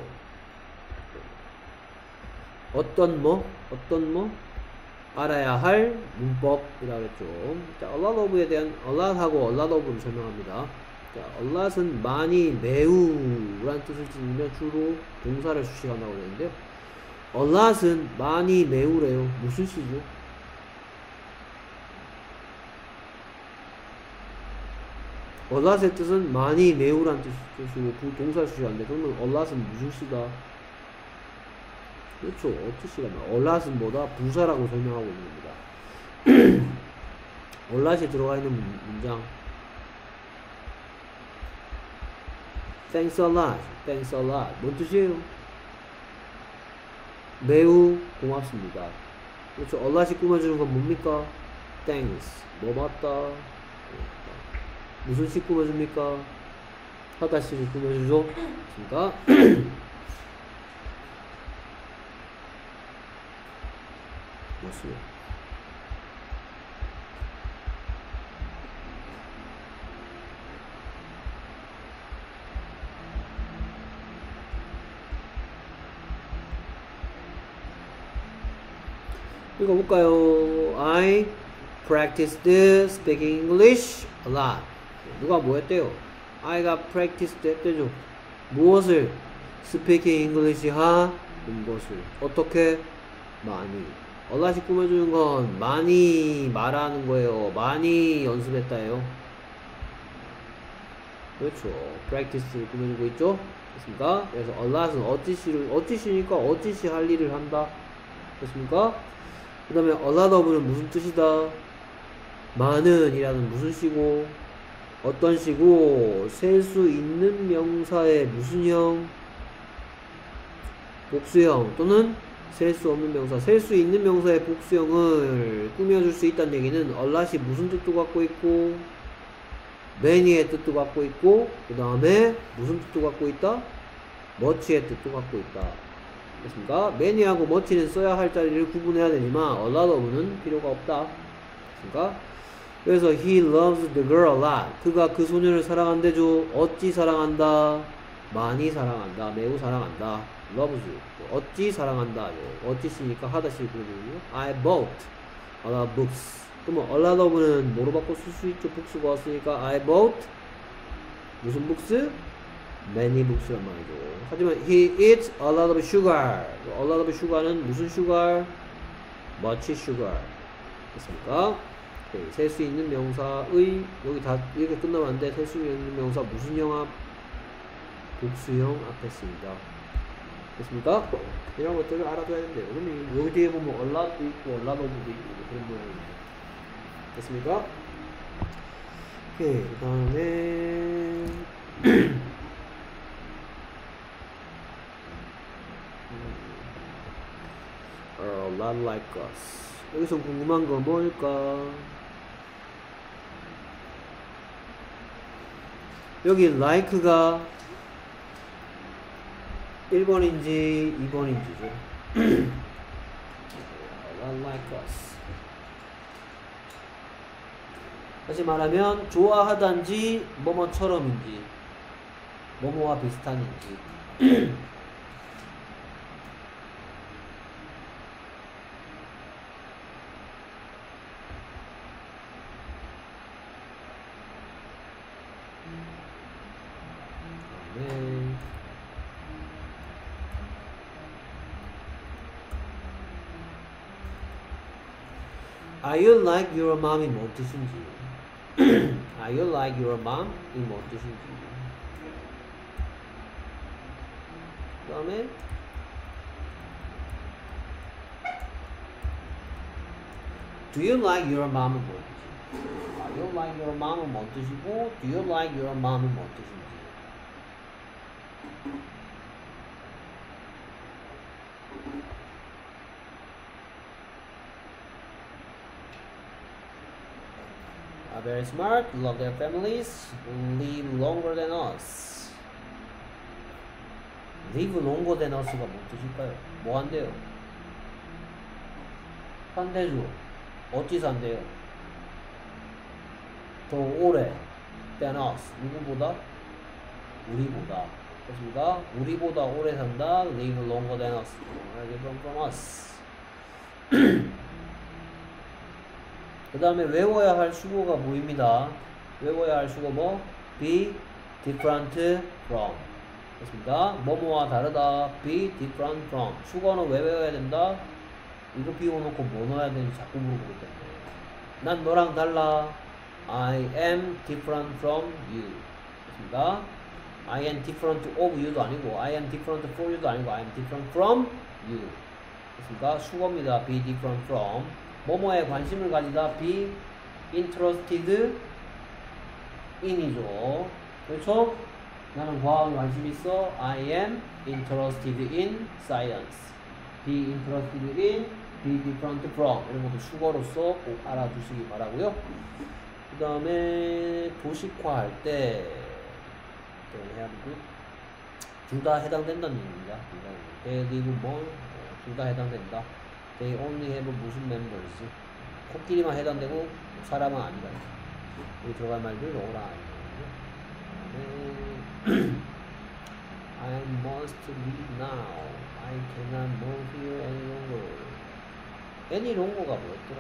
어떤 뭐 알아야 할 문법이라고 했죠. 자, a lot of에 대한 a lot하고 a lot of를 설명합니다. 자, a lot은 많이, 매우라는 뜻을 지니며 주로 동사를 수식한다고 되는데요. a lot은 많이, 매우래요. 무슨 시죠? a lot의 뜻은 많이, 매우라는 뜻이고 그 동사를 수식하는데, 그러면 a lot은 무슨 시다? 그렇죠. 어떻게 시가 a lot은 뭐다? 부사라고 설명하고 있는 겁니다. a lot이 들어가 있는 문장. Thanks a lot. Thanks a lot. 뭔 뜻이에요? 매우 고맙습니다. 그렇죠. a lot이 꾸며주는 건 뭡니까? Thanks. 뭐 맞다? 무슨 시 꾸며줍니까? 하다시를 꾸며주죠. 그러니까 맞습니다. 읽어볼까요? I practiced speaking English a lot. 누가 뭐 했대요? I가 practiced 했대죠. 무엇을? speaking English 하는 것을. 어떻게? 많이. a lot이 꾸며주는 건 많이 말하는 거예요. 많이 연습했다예요. 그렇죠. practice를 꾸며주고 있죠. 됐습니까? 그래서 a lot은 어찌시니까 어찌시 할 일을 한다. 됐습니까? 그 다음에 a lot of는 무슨 뜻이다? 많은 이라는 무슨 시고, 어떤 시고, 셀 수 있는 명사의 무슨 형? 복수형 또는 셀 수 없는 명사. 셀 수 있는 명사의 복수형을 꾸며줄 수 있다는 얘기는 a lot이 무슨 뜻도 갖고 있고, many의 뜻도 갖고 있고, 그 다음에 무슨 뜻도 갖고 있다? much의 뜻도 갖고 있다. 됐습니까? many하고 much는 써야 할 자리를 구분해야 되지만 a lot of는 필요가 없다. 됐습니까? 그래서 he loves the girl a lot. 그가 그 소녀를 사랑한대죠. 어찌 사랑한다? 많이 사랑한다. 매우 사랑한다. loves. 어찌 사랑한다. 어찌시니까 하다시 그러거든요. I bought a lot of books. 그러면 a lot of는 뭐로 바꿔 쓸 수 있죠? book스가 왔으니까 I bought 무슨 books? many books란 말이죠. 하지만 he eats a lot of sugar. a lot of sugar는 무슨 sugar? much sugar. 됐습니까? 셀 수 있는 명사의, 여기 다 이렇게 끝나면 안 돼. 셀 수 있는 명사 무슨 형 앞? 복수형 앞에 씁니다. 됐습니까? 이런 것들을 알아둬야 되는데요. 그러면 여기 뒤에 보면 a lot도 있고 a lot of도 있고 그런 모양입니다. 됐습니까? 오케이. 그 다음에 a lot like us. 여기서 궁금한 건 뭘까? 여기 like가 1번인지 2번인지죠. a lot like us. 다시 말하면 좋아하단지 뭐뭐처럼인지 뭐뭐와 비슷한인지 네. Are you like your mom이 뭔 뜻인지 Are you like your mom? 이 뭔 뜻인지 그 다음에 Do you like your mom은 뭔 뜻이지? Are you like your mom은 뭔 뜻이고 Do you like your mom은 뭔 뜻인지 Are very smart, love their families, live longer than us. Live longer than us가 뭔 뜻일까요? 뭐 한대요? 산대죠. 어찌 산대요? 더 오래 than us. 누구보다? 우리보다. 그렇습니까? 우리보다 오래 산다. Live longer than us. Live from us. 그 다음에 외워야 할 수고가 보입니다. 외워야 할 수고 뭐? Be different from. 그렇습니다. 뭐뭐와 다르다. Be different from. 수거는 왜 외워야 된다? 이거 비워놓고 뭐 넣어야 되는지 자꾸 물어보기 때문에. 난 너랑 달라. I am different from you. 그렇습니다. I am different of you도 아니고 I am different for you도 아니고 I am different from you. 그렇습니까? 수거입니다. Be different from. 뭐뭐에 관심을 가지다. Be interested in이죠. 그렇죠? 나는 과학에 관심 있어. I am interested in science. Be interested in, be different from. 이런 것도 수거로서 꼭 알아두시기 바라고요. 그 다음에 도식화할 때 해야 되고 둘 다 해당된다는 얘기입니다. They live more. 둘 다 해당된다. They only have 무슨 members. 코끼리만 해당되고 사람은 아니다. 여기 들어갈 말들 오라 아니에요. I must leave now. I cannot move here any longer. any longer가 뭐였더라?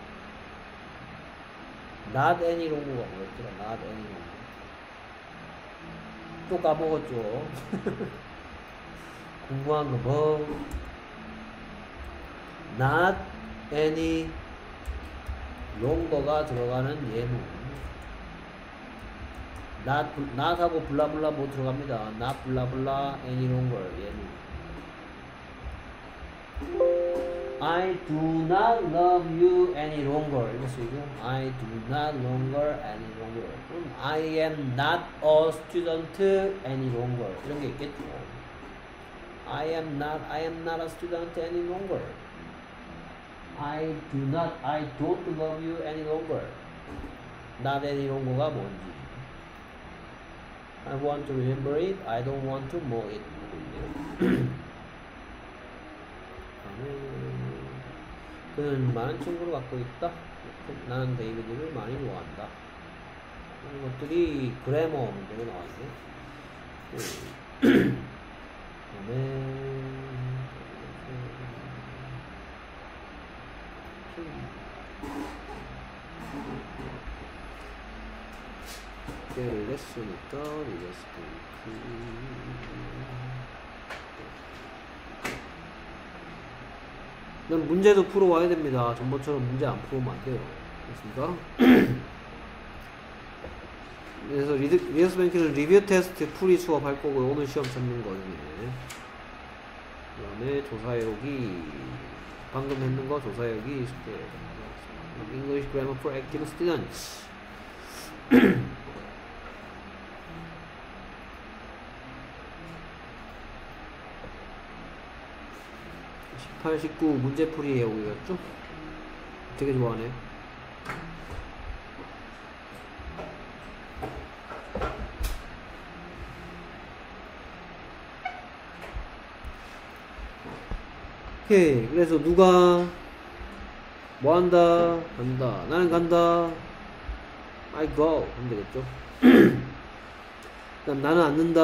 not any longer가 뭐였더라? not any longer. 또 까먹었죠. 공부한 거 뭐? not any longer가 들어가는 예문. not하고 블라블라 뭐 들어갑니다. not 블라블라 any longer 예문. I do not love you any longer. 이거 쓰이고 I do not longer any longer. 그럼 I am not a student any longer. 이런 게 있겠죠. I am not a student any longer. I don't love you any longer. not any longer가 뭔지. I want to remember it. I don't want to know it. 그는 많은 친구를 갖고 있다. 나는 데이비드를 많이 좋아한다. 이런 것들이 그래머 문제로 나와있네. 레슨이니까 난 문제도 풀어와야 됩니다. 전번처럼 문제 안 풀어오면 안 돼요. 그렇습니까? 그래서 리더스 뱅키는 리뷰 테스트 풀이 수업할 거고요. 오늘 시험 잡는 거네. 그 다음에 조사해오기 방금 했는 거 조사해오기 English Grammar for Active Students. 18, 19 문제풀이 해오기였죠? 되게 좋아하네. 오케이. 그래서 누가 뭐 한다? 간다. 나는 간다. I go 하면 되겠죠. 그다음 나는 앉는다.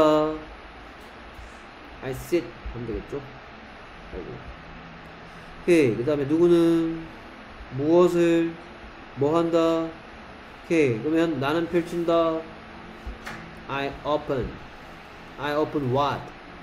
I sit 하면 되겠죠. 아이고. 오케이. 그 다음에 누구는 무엇을 뭐 한다. 오케이. 그러면 나는 펼친다. I open what?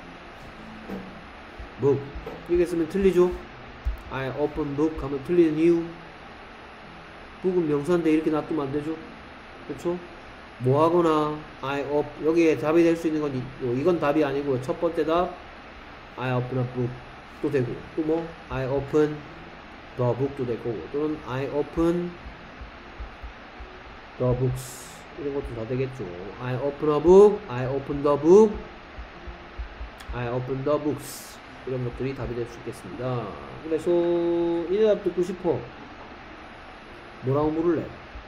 book. 이렇게 쓰면 틀리죠. I open book 하면 틀리는 이유. book은 명사인데 이렇게 놔두면 안 되죠. 그렇죠? 뭐 하거나 I open, 여기에 답이 될 수 있는 건 이건 답이 아니고 첫 번째 답 I open a book 또 되고, 또 뭐 I open the book도 될 거고, 또는 I open the books 이런 것도 다 되겠죠. I open a book, I open the book, I open the books 이런 것들이 답이 될 수 있겠습니다. 그래서 이 대답 듣고 싶어. 뭐라고 물을래?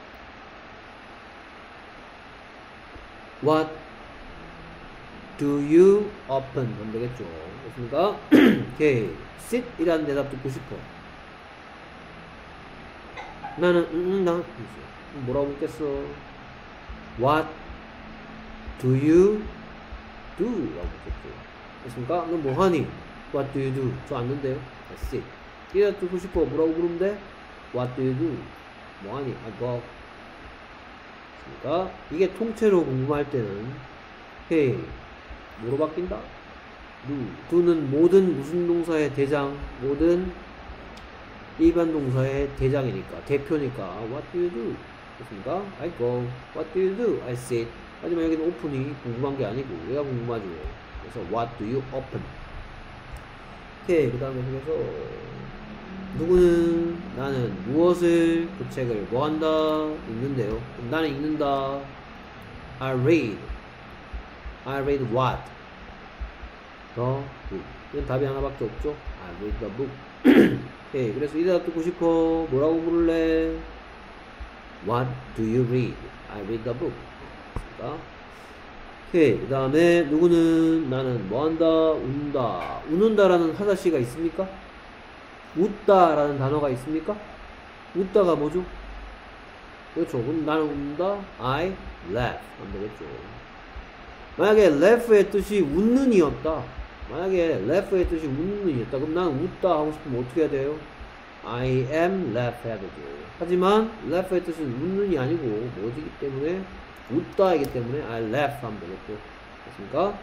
What do you open? 하면 되겠죠. 됐습니까? 오케이. sit 이라는 대답 듣고 싶어. 나는 나 뭐라고 묻겠어? What do you do? 라고 묻겠죠. 됐습니까? 너 뭐하니? What do you do? 저 앉는데요. sit. 이 대답 듣고 싶어. 뭐라고 물으면 돼? What do you do? 뭐하니? I go. 그러니까 이게 통째로 궁금할 때는 hey 뭐로 바뀐다? do는 모든 무슨 동사의 대장, 모든 일반 동사의 대장이니까, 대표니까 what do you do? 그렇습니까? I go. What do you do? I sit. 하지만 여기는 open이 궁금한 게 아니고 얘가 궁금하죠. 그래서 what do you open? 오케이. 그 다음에 그래서 누구는 나는 무엇을 그 책을 뭐 한다? 읽는데요. 그럼 나는 읽는다. I read what? The book. 이건 답이 하나밖에 없죠. I read the book. 오케이. 그래서 이 대답 듣고 싶어. 뭐라고 부를래? What do you read? I read the book. 오케이. 그 다음에 누구는 나는 뭐 한다? 웃는다. 웃는다라는 하다시가 있습니까? 웃다라는 단어가 있습니까? 웃다가 뭐죠? 그렇죠. 그럼 나는 웃는다. I laugh 하면 되겠죠. 만약에 laugh의 뜻이 웃는 이었다. 만약에 laugh의 뜻이 웃는 이었다. 그럼 나는 웃다 하고 싶으면 어떻게 해야 돼요? I am laugh 해야 되죠. 하지만 laugh의 뜻은 웃는이 아니고 뭐지기 때문에 웃다이기 때문에 I laugh 하면 되겠죠. 됐습니까?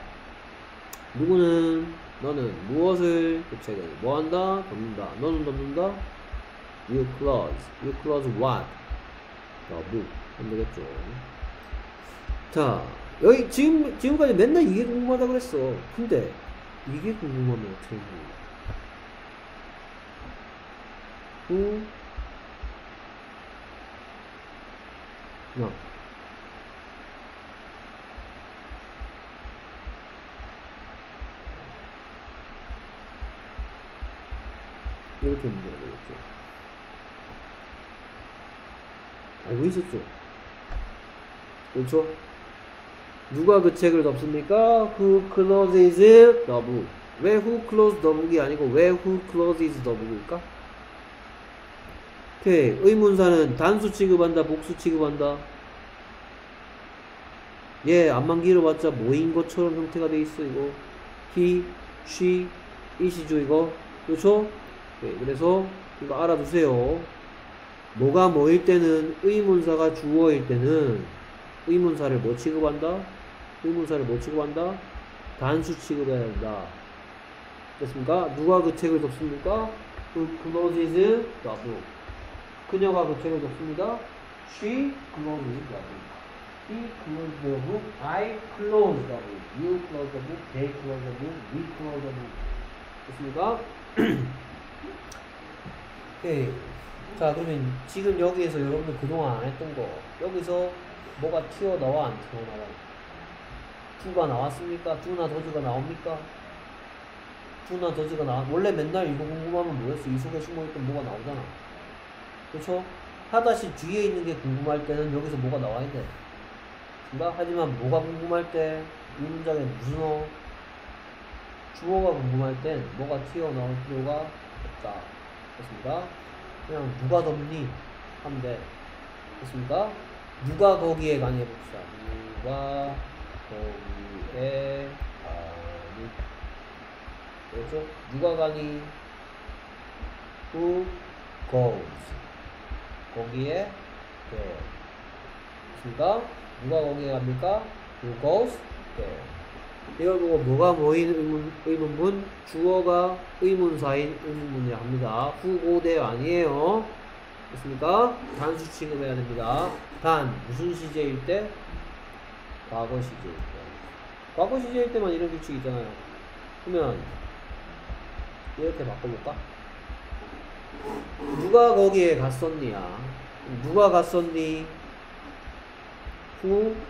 누구는 너는 무엇을 그 책을 뭐 한다? 덮는다. 너는 덮는다? You close what? The book 하면 되겠죠. 자, 여기 지금까지 맨날 이게 궁금하다 그랬어. 근데 이게 궁금하면 어떻게 해? 야, 이렇게 문제가 되겠죠. 알고 있었죠? 그렇죠? 누가 그 책을 덮습니까? Who closes the book? 왜 who closes the book이 아니고 왜 who closes the book일까? 오케이. 의문사는 단수 취급한다, 복수 취급한다? 예, 앞만 길어봤자 뭐인 것처럼 형태가 돼 있어, 이거. he, she, it이죠, 이거. 그렇죠? 네, 그래서 이거 알아두세요. 뭐가 뭐일 때는, 의문사가 주어일 때는 의문사를 뭐 취급한다? 의문사를 뭐 취급한다? 단수 취급해야 한다. 됐습니까? 누가 그 책을 덮습니까? Who closes the book? 그녀가 그 책을 덮습니다. She closes the book. He closes the book. I close the book. You close the book. They close the book. We close the book. 됐습니까? 오케이. 자, 그러면 지금 여기에서 여러분들 그동안 안 했던 거, 여기서 뭐가 튀어나와 안 튀어나와? do가 나왔습니까? do나 does가 나옵니까? do나 does가 나와. 원래 맨날 이거 궁금하면 뭐였어? 이 속에 숨어있던 뭐가 나오잖아. 그렇죠? 하다시 뒤에 있는 게 궁금할 때는 여기서 뭐가 나와야 돼. 그러니까? 하지만 뭐가 궁금할 때 이 문장에 무슨 주어가 궁금할 땐 뭐가 튀어나올 필요가 없다. 됐습니까? 그냥 누가 덮니? 하면 돼. 됐습니까? 누가 거기에 가니 해봅시다. 누가 거기에 가니. 그렇죠? 누가 가니? Who goes? 거기에 there. 그러니까 누가 거기에 갑니까? Who goes there. 이걸 보고 뭐가 뭐인 의문문? 주어가 의문사인 의문문이라 합니다. Who go there 아니에요. 됐습니까? 단수 취급해야 됩니다. 단 무슨 시제일 때? 과거 시제일 때. 과거 시제일 때만 이런 규칙이 있잖아요. 그러면 이렇게 바꿔볼까? 누가 거기에 갔었니야? 누가 갔었니? Who?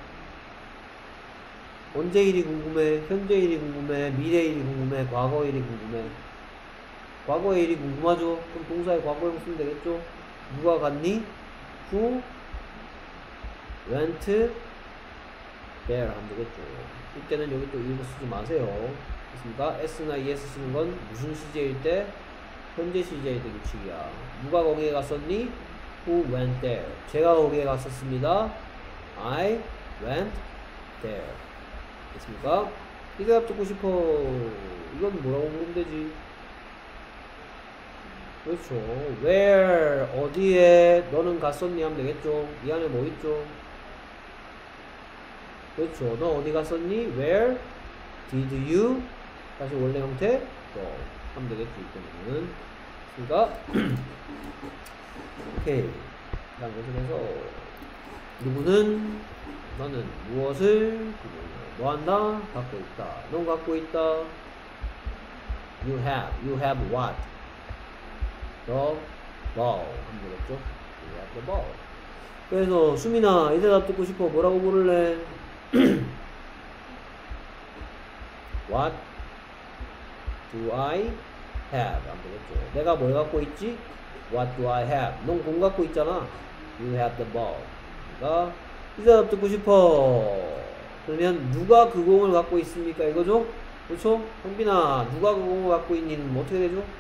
언제 일이 궁금해? 현재 일이 궁금해? 미래 일이 궁금해? 과거 일이 궁금해? 과거의 일이 궁금하죠? 그럼 동사의 과거에 쓰면 되겠죠? 누가 갔니? Who went there 하면 되겠죠. 이때는 여기 또 이거 쓰지 마세요. 됐습니까? S나 ES 쓰는 건 무슨 시제일 때? 현재 시제일 때 규칙이야. 누가 거기에 갔었니? Who went there? 제가 거기에 갔었습니다. I went there. 됐습니까? 이 대답 듣고 싶어. 이건 뭐라고 물으면 되지? 그렇죠. Where? 어디에 너는 갔었니? 하면 되겠죠. 이 안에 뭐 있죠? 그렇죠. 너 어디 갔었니? Where did you? 다시 원래 형태 go 하면 되겠죠. 이때는. 그러니까 오케이. 다음 계속해서 누구는 너는 무엇을 뭐 한다? 갖고 있다. 넌 갖고 있다. You have what? The ball 하면 되겠죠. You have the ball. 그래서 수민아 이 대답 듣고 싶어. 뭐라고 물을래? What do I have? 하면 되겠죠. 내가 뭘 갖고 있지? What do I have? 넌 공 갖고 있잖아. You have the ball. 그러니까 이 대답 듣고 싶어. 그러면 누가 그 공을 갖고 있습니까? 이거죠? 그렇죠? 형빈아 누가 그 공을 갖고 있니는 뭐 어떻게 되죠?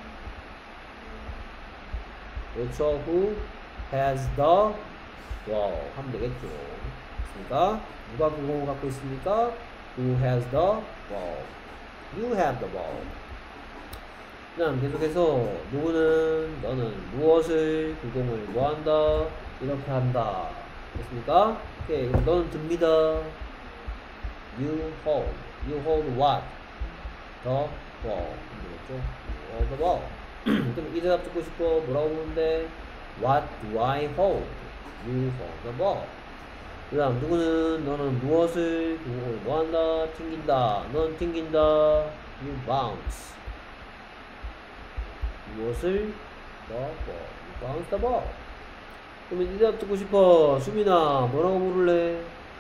그렇죠. Who has the ball 하면 되겠죠. 그러니까 누가 그 공을 갖고 있습니까? Who has the ball? You have the ball. 그 다음 계속해서 누구는 너는 무엇을 그 공을 뭐 한다? 이렇게 한다. 됐습니까? 오케이. 그럼 너는 듭니다. You hold what? The ball. 되겠죠? You hold the ball. 그럼 이 대답 듣고 싶어. 뭐라고 묻는데? What do I hold? You hold the ball. 그 다음 누구는 너는 무엇을 그걸 뭐 한다? 튕긴다. 넌 튕긴다. You bounce. 무엇을? The ball. You bounce the ball. 그러면 이 대답 듣고 싶어. 수민아 뭐라고 물을래?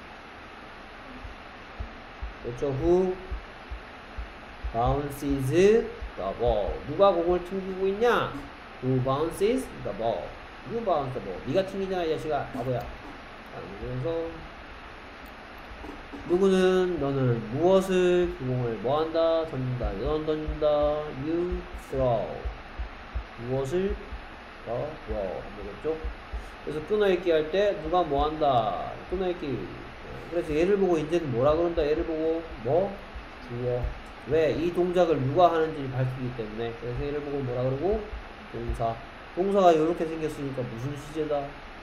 그렇죠. Who bounces the ball? 누가 공을 튕기고 있냐? Who bounces the ball? You bounce the ball. 네가 튕기잖아 이 자식아. 바보야. 그래서 누구는 너는 무엇을 그 공을 뭐 한다? 던진다. 넌 던진다. You throw. 무엇을? The ball. 되겠죠? 그래서 끊어읽기 할 때 누가 뭐 한다? 끊어읽기. 그래서 얘를 보고 이제는 뭐라 그런다? 얘를 보고 뭐? 주어. 왜? 이 동작을 누가 하는지 밝히기 때문에. 그래서 얘를 보고 뭐라 그러고? 동사. 동사가 이렇게 생겼으니까 무슨 시제다?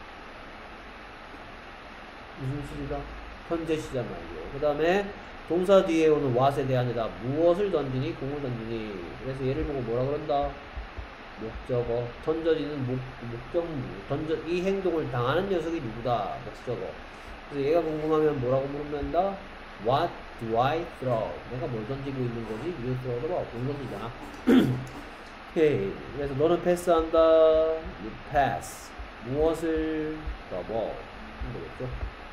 무슨 시제다? 현재 시제 말이에요. 그 다음에 동사 뒤에 오는 what에 대한에다 무엇을 던지니? 공을 던지니. 그래서 얘를 보고 뭐라 그런다? 목적어. 던져지는 목적무. 이 행동을 당하는 녀석이 누구다? 목적어. 그래서 얘가 궁금하면 뭐라고 물으면 된다? What do I throw? 내가 뭘 던지고 있는 거지? You throw the ball. 공 던지잖아. 오케이. 그래서 너는 패스한다. You pass. 무엇을? The ball. 되겠죠?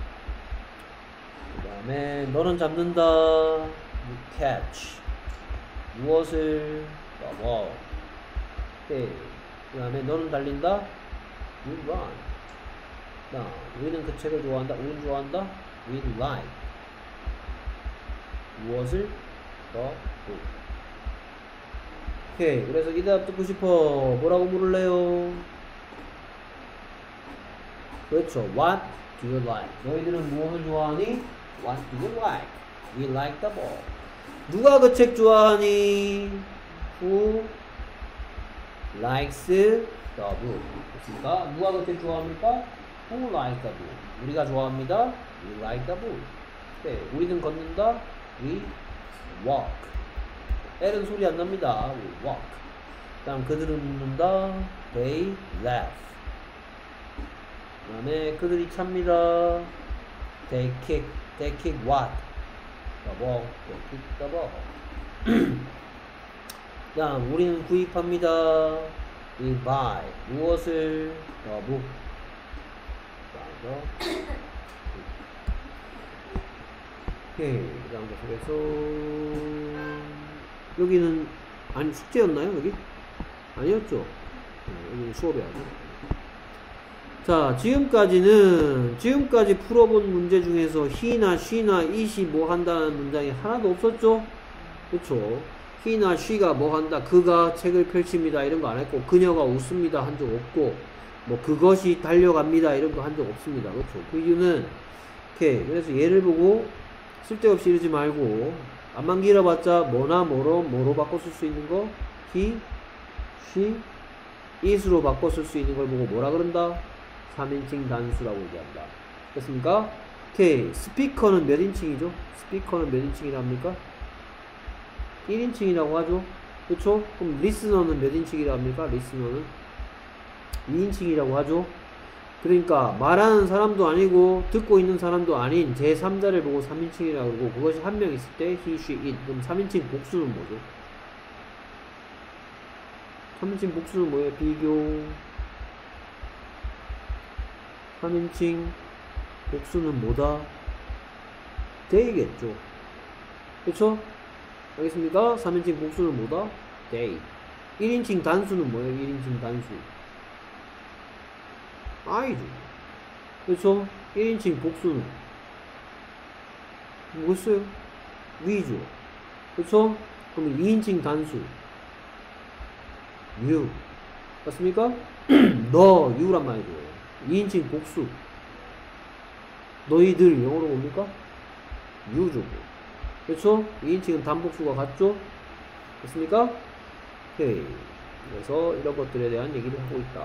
그 다음에 너는 잡는다. You catch. 무엇을? The ball. 오케이. 그 다음에 너는 달린다. You run. 자, 우리는 그 책을 좋아한다. 우리는 좋아한다. We like. 무엇을? The book. 오케이. 그래서 이 대답 듣고 싶어. 뭐라고 물을래요? 그렇죠. What do you like? 너희들은 무엇을 좋아하니? What do you like? We like the ball. 누가 그 책 좋아하니? Who likes the book? 그렇습니까? 누가 그 책 좋아합니까? Who likes the book? 우리가 좋아합니다. We like the book. 네, 우리는 걷는다. We walk. L은 소리 안 납니다. We walk. 다음 그들은 웃는다. They laugh. 그 다음에 그들이 찹니다. They kick. They kick what? The ball. They kick the ball. 그 다음 우리는 구입합니다. We buy. 무엇을? The book. 오케이. 그 다음 계속해서 여기는 아니 숙제였나요 여기? 아니었죠? 여기 수업이 아니고. 자, 지금까지 풀어본 문제 중에서 he나 she나 it이 뭐 한다는 문장이 하나도 없었죠? 그쵸? he나 she가 뭐 한다, 그가 책을 펼칩니다 이런 거 안 했고, 그녀가 웃습니다 한 적 없고, 뭐 그것이 달려갑니다 이런 거 한 적 없습니다. 그쵸? 그 이유는 오케이. 그래서 얘를 보고 쓸데없이 이러지 말고 안만 길어봤자 뭐나 뭐로 바꿔 쓸 수 있는 거 he, she, it으로 바꿔 쓸 수 있는 걸 보고 뭐라 그런다? 3인칭 단수라고 얘기한다. 됐습니까? 오케이. 스피커는 몇 인칭이죠? 스피커는 몇 인칭이라 합니까? 1인칭이라고 하죠? 그쵸? 그럼 리스너는 몇 인칭이라 합니까? 리스너는 2인칭이라고 하죠? 그러니까 말하는 사람도 아니고 듣고 있는 사람도 아닌 제3자를 보고 3인칭이라고 그러고, 그것이 한 명 있을 때 he, she, it. 그럼 3인칭 복수는 뭐죠? 3인칭 복수는 뭐예요? 비교. 3인칭 복수는 뭐다? they겠죠. 그쵸? 알겠습니까? 3인칭 복수는 뭐다? they. 1인칭 단수는 뭐예요? 1인칭 단수. I죠. 그쵸? 1인칭 복수는 뭐겠어요? we죠. 그쵸? 그럼 2인칭 단수 you. 맞습니까? 너, you란 말이죠. 2인칭 복수 너희들 영어로 뭡니까? you죠. 그쵸? 2인칭은 단복수가 같죠? 됐습니까? 오케이. 그래서 이런 것들에 대한 얘기를 하고 있다.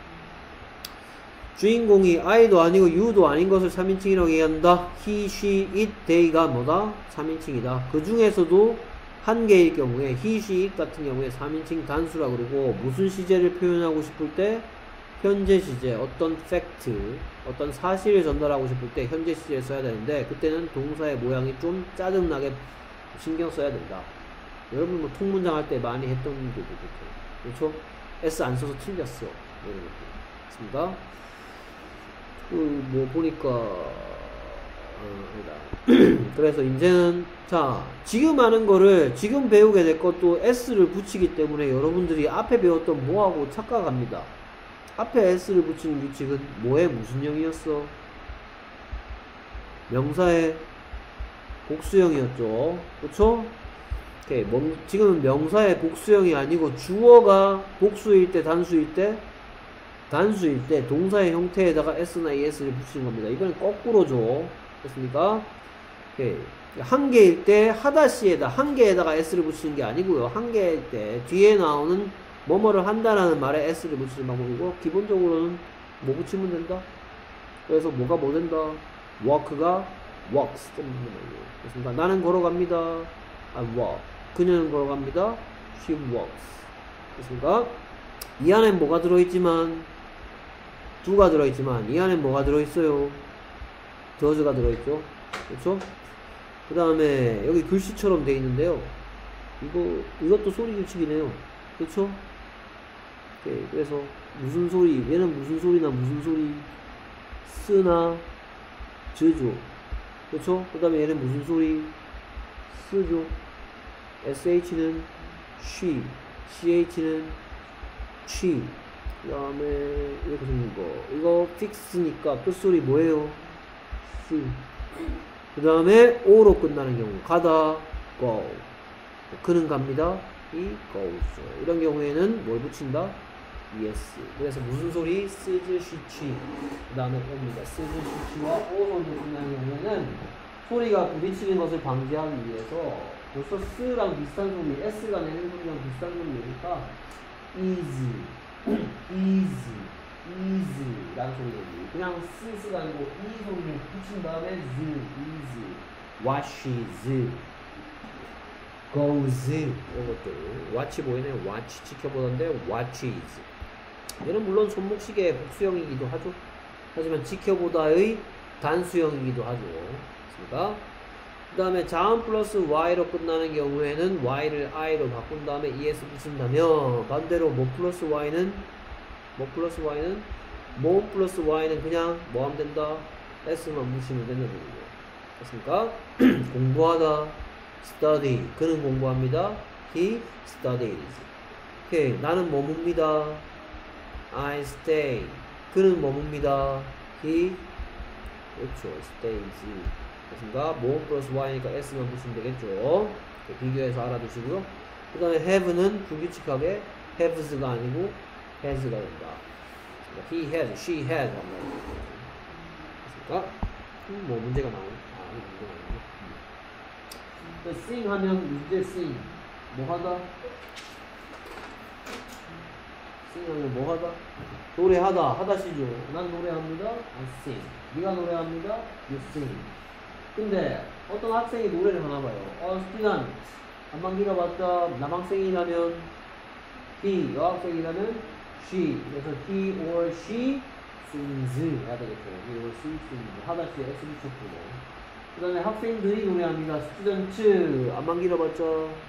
주인공이 I도 아니고 U도 아닌 것을 3인칭이라고 얘기한다. He, she, it, they가 뭐다? 3인칭이다. 그 중에서도 한 개일 경우에 he, she, it 같은 경우에 3인칭 단수라고 그러고, 무슨 시제를 표현하고 싶을 때 현재 시제, 어떤 팩트, 어떤 사실을 전달하고 싶을 때 현재 시제를 써야 되는데, 그때는 동사의 모양이 좀 짜증나게 신경 써야 된다. 여러분 뭐 통문장 할 때 많이 했던 분들도 그렇죠? S 안 써서 틀렸어. 이런 것들. 있습니다. 뭐 보니까 그래서 이제는 자, 지금 하는 거를 지금 배우게 될 것도 S를 붙이기 때문에 여러분들이 앞에 배웠던 뭐하고 착각합니다. 앞에 S를 붙이는 규칙은 뭐의 무슨 형이었어? 명사의 복수형이었죠. 그쵸? 오케이. 지금은 명사의 복수형이 아니고 주어가 복수일 때, 단수일 때 동사의 형태에다가 S나 ES를 붙이는 겁니다. 이건 거꾸로죠. 됐습니까? 오케이. 한 개일 때 하다시에다 한 개에다가 S를 붙이는 게 아니고요. 한 개일 때 뒤에 나오는 뭐뭐를 한다라는 말에 S를 붙이는 방법이고, 기본적으로는 뭐 붙이면 된다? 그래서 뭐가 뭐 된다? walk가 walks 되는 거예요. 됐습니까? 나는 걸어갑니다. I walk. 그녀는 걸어갑니다. She walks. 됐습니까? 이 안엔 뭐가 들어있지만, do가 들어있지만 이 안엔 뭐가 들어있어요? does가 들어있죠. 그렇죠? 그 다음에 여기 글씨처럼 돼 있는데요. 이것도 소리 규칙이네요. 그렇죠? 오케이. 그래서 무슨 소리, 얘는 무슨 소리나 무슨 소리, 쓰나 즈죠. 그렇죠? 그 다음에 얘는 무슨 소리, 쓰죠. sh는 she, ch는 she. 그 다음에 이렇게 생긴 거, 이거 fix니까 끝소리 뭐예요? 쓰. 그 다음에 o로 끝나는 경우, 가다, go. 그는 갑니다. he goes. 이런 경우에는 뭘 붙인다? ES. 그래서 무슨 소리? 쓰즈, 쉬치. 그 다음에 오입니다. 쓰즈, 쉬치와 오 소리로 끝나는 경우에는 소리가 부딪히는 것을 방지하기 위해서 벌써 쓰랑 비슷한 소리, S가 내는 소리랑 비슷한 소리니까 is 라는 소리예요. 그냥 쓰가 아니고 이 소리를 붙인 다음에 is, washes, goes 이것들 watch 보이네. watch 지켜보던데 watches. 얘는 물론 손목시계 복수형이기도 하죠. 하지만 지켜보다의 단수형이기도 하죠. 그렇습니까? 그 다음에 자음 플러스 y로 끝나는 경우에는 y를 i로 바꾼 다음에 es 붙인다면 반대로 뭐 플러스 y는 몸 플러스 y는 그냥 뭐 하면 된다? s만 붙이면 된다는 거죠. 됐습니까? 공부하다 study. 그는 공부합니다. He studies. 오케이. 나는 머뭅니다. I stay. 그는 머뭅니다. He 그렇죠. stays. 됐습니까? 모음 플러스 y니까 s만 붙이면 되겠죠. 비교해서 알아두시고요. 그 다음에 have는 불규칙하게 haves가 아니고 has가 된다. He has, she has. 됐습니까? 뭐 문제가 나오네. 문제가 나오네. sing 하면 문제 sing. 뭐 하다? sing 하면 뭐 하다? 노래하다. 하다시죠. 난 노래합니다. I sing. 네가 노래합니다. You sing. 근데 어떤 학생이 노래를 하나 봐요. student. 안만 길어봤자 남학생이라면 he, 여학생이라면 she. 그래서 he or she sings 해야 되겠죠. he or she sings. 하다시에 s 붙였고. 그 다음에 학생들이 노래합니다. students. 안만 길어봤자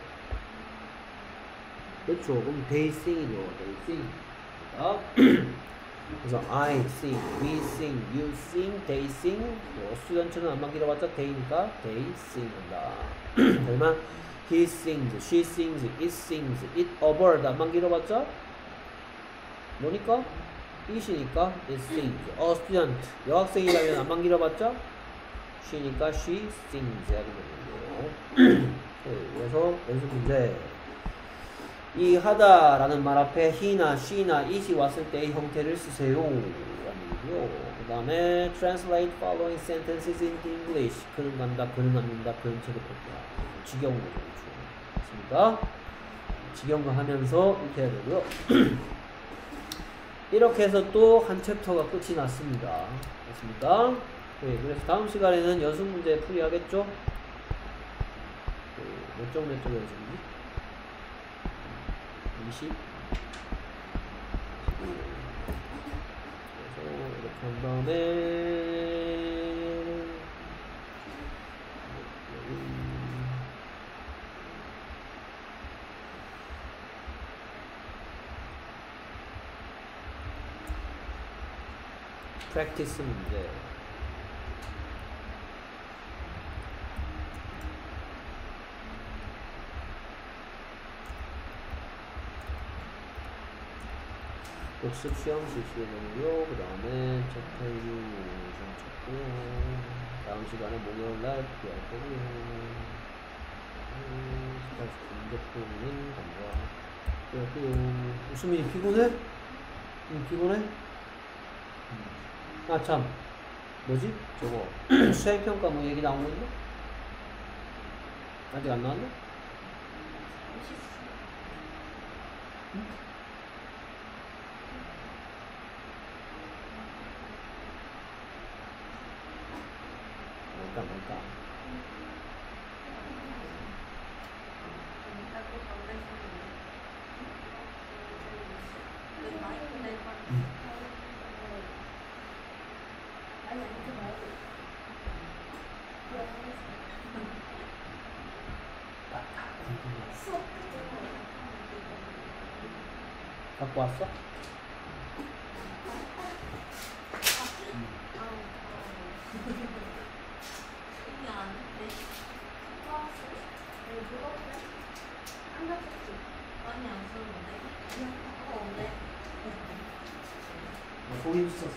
그렇죠. 그럼 they sing이죠. they sing. 그래서 I sing, we sing, you sing, they sing. 스튜던트는 안만 길어봤자 they니까 they sing 한다. 그러면 he sings, she sings, it sings, it a bird 안만 길어봤자 뭐니까? it이니까 it sings. student 여학생이라면 안만 길어봤자 she니까 she sings 해야 되거든요. 그래서 연습 문제. 이 하다라는 말 앞에 he나, she나, it이 왔을 때의 형태를 쓰세요. 아니고요. 그 다음에 translate following sentences into English. 그는 간다, 그는 합니다, 그는 책을 봅니다. 직영어 좀 좋습니까? 직영어 하면서 이렇게 해야 되고요. 이렇게 해서 또 한 챕터가 끝이 났습니다. 됐습니까? 네, 그래서 다음 시간에는 연습 문제 풀이 하겠죠? 몇 점 연습이지? 20. 그래서 이렇게 한 다음에 프랙티스 문제. 복습 시험 실시해놓고요. 그 다음에 챕터 6 좀 찾고요. 다음 시간에 목요일날 할 거고요. 문제 풀어보는 감사. 그리고 웃음이 피곤해? 피곤해? 아 참 뭐지? 저거 수행평가 뭐 얘기 나온 거 있나? 아직 안 나왔나? 응? 뭘까? 갖고 왔어? 거기 있었어.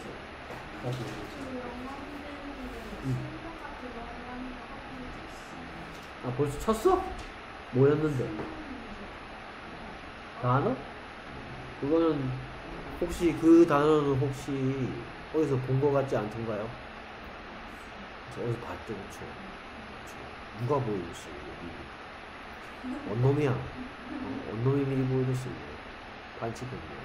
아 벌써 쳤어? 뭐였는데? 단어? 그거는 혹시 그 단어는 혹시 어디서 본 것 같지 않던가요? 어디서 봤죠, 그쵸? 누가 보여줬어, 이거 미리? 원놈이야. 원놈이 미리 보여줬어, 이거. 반칙했네.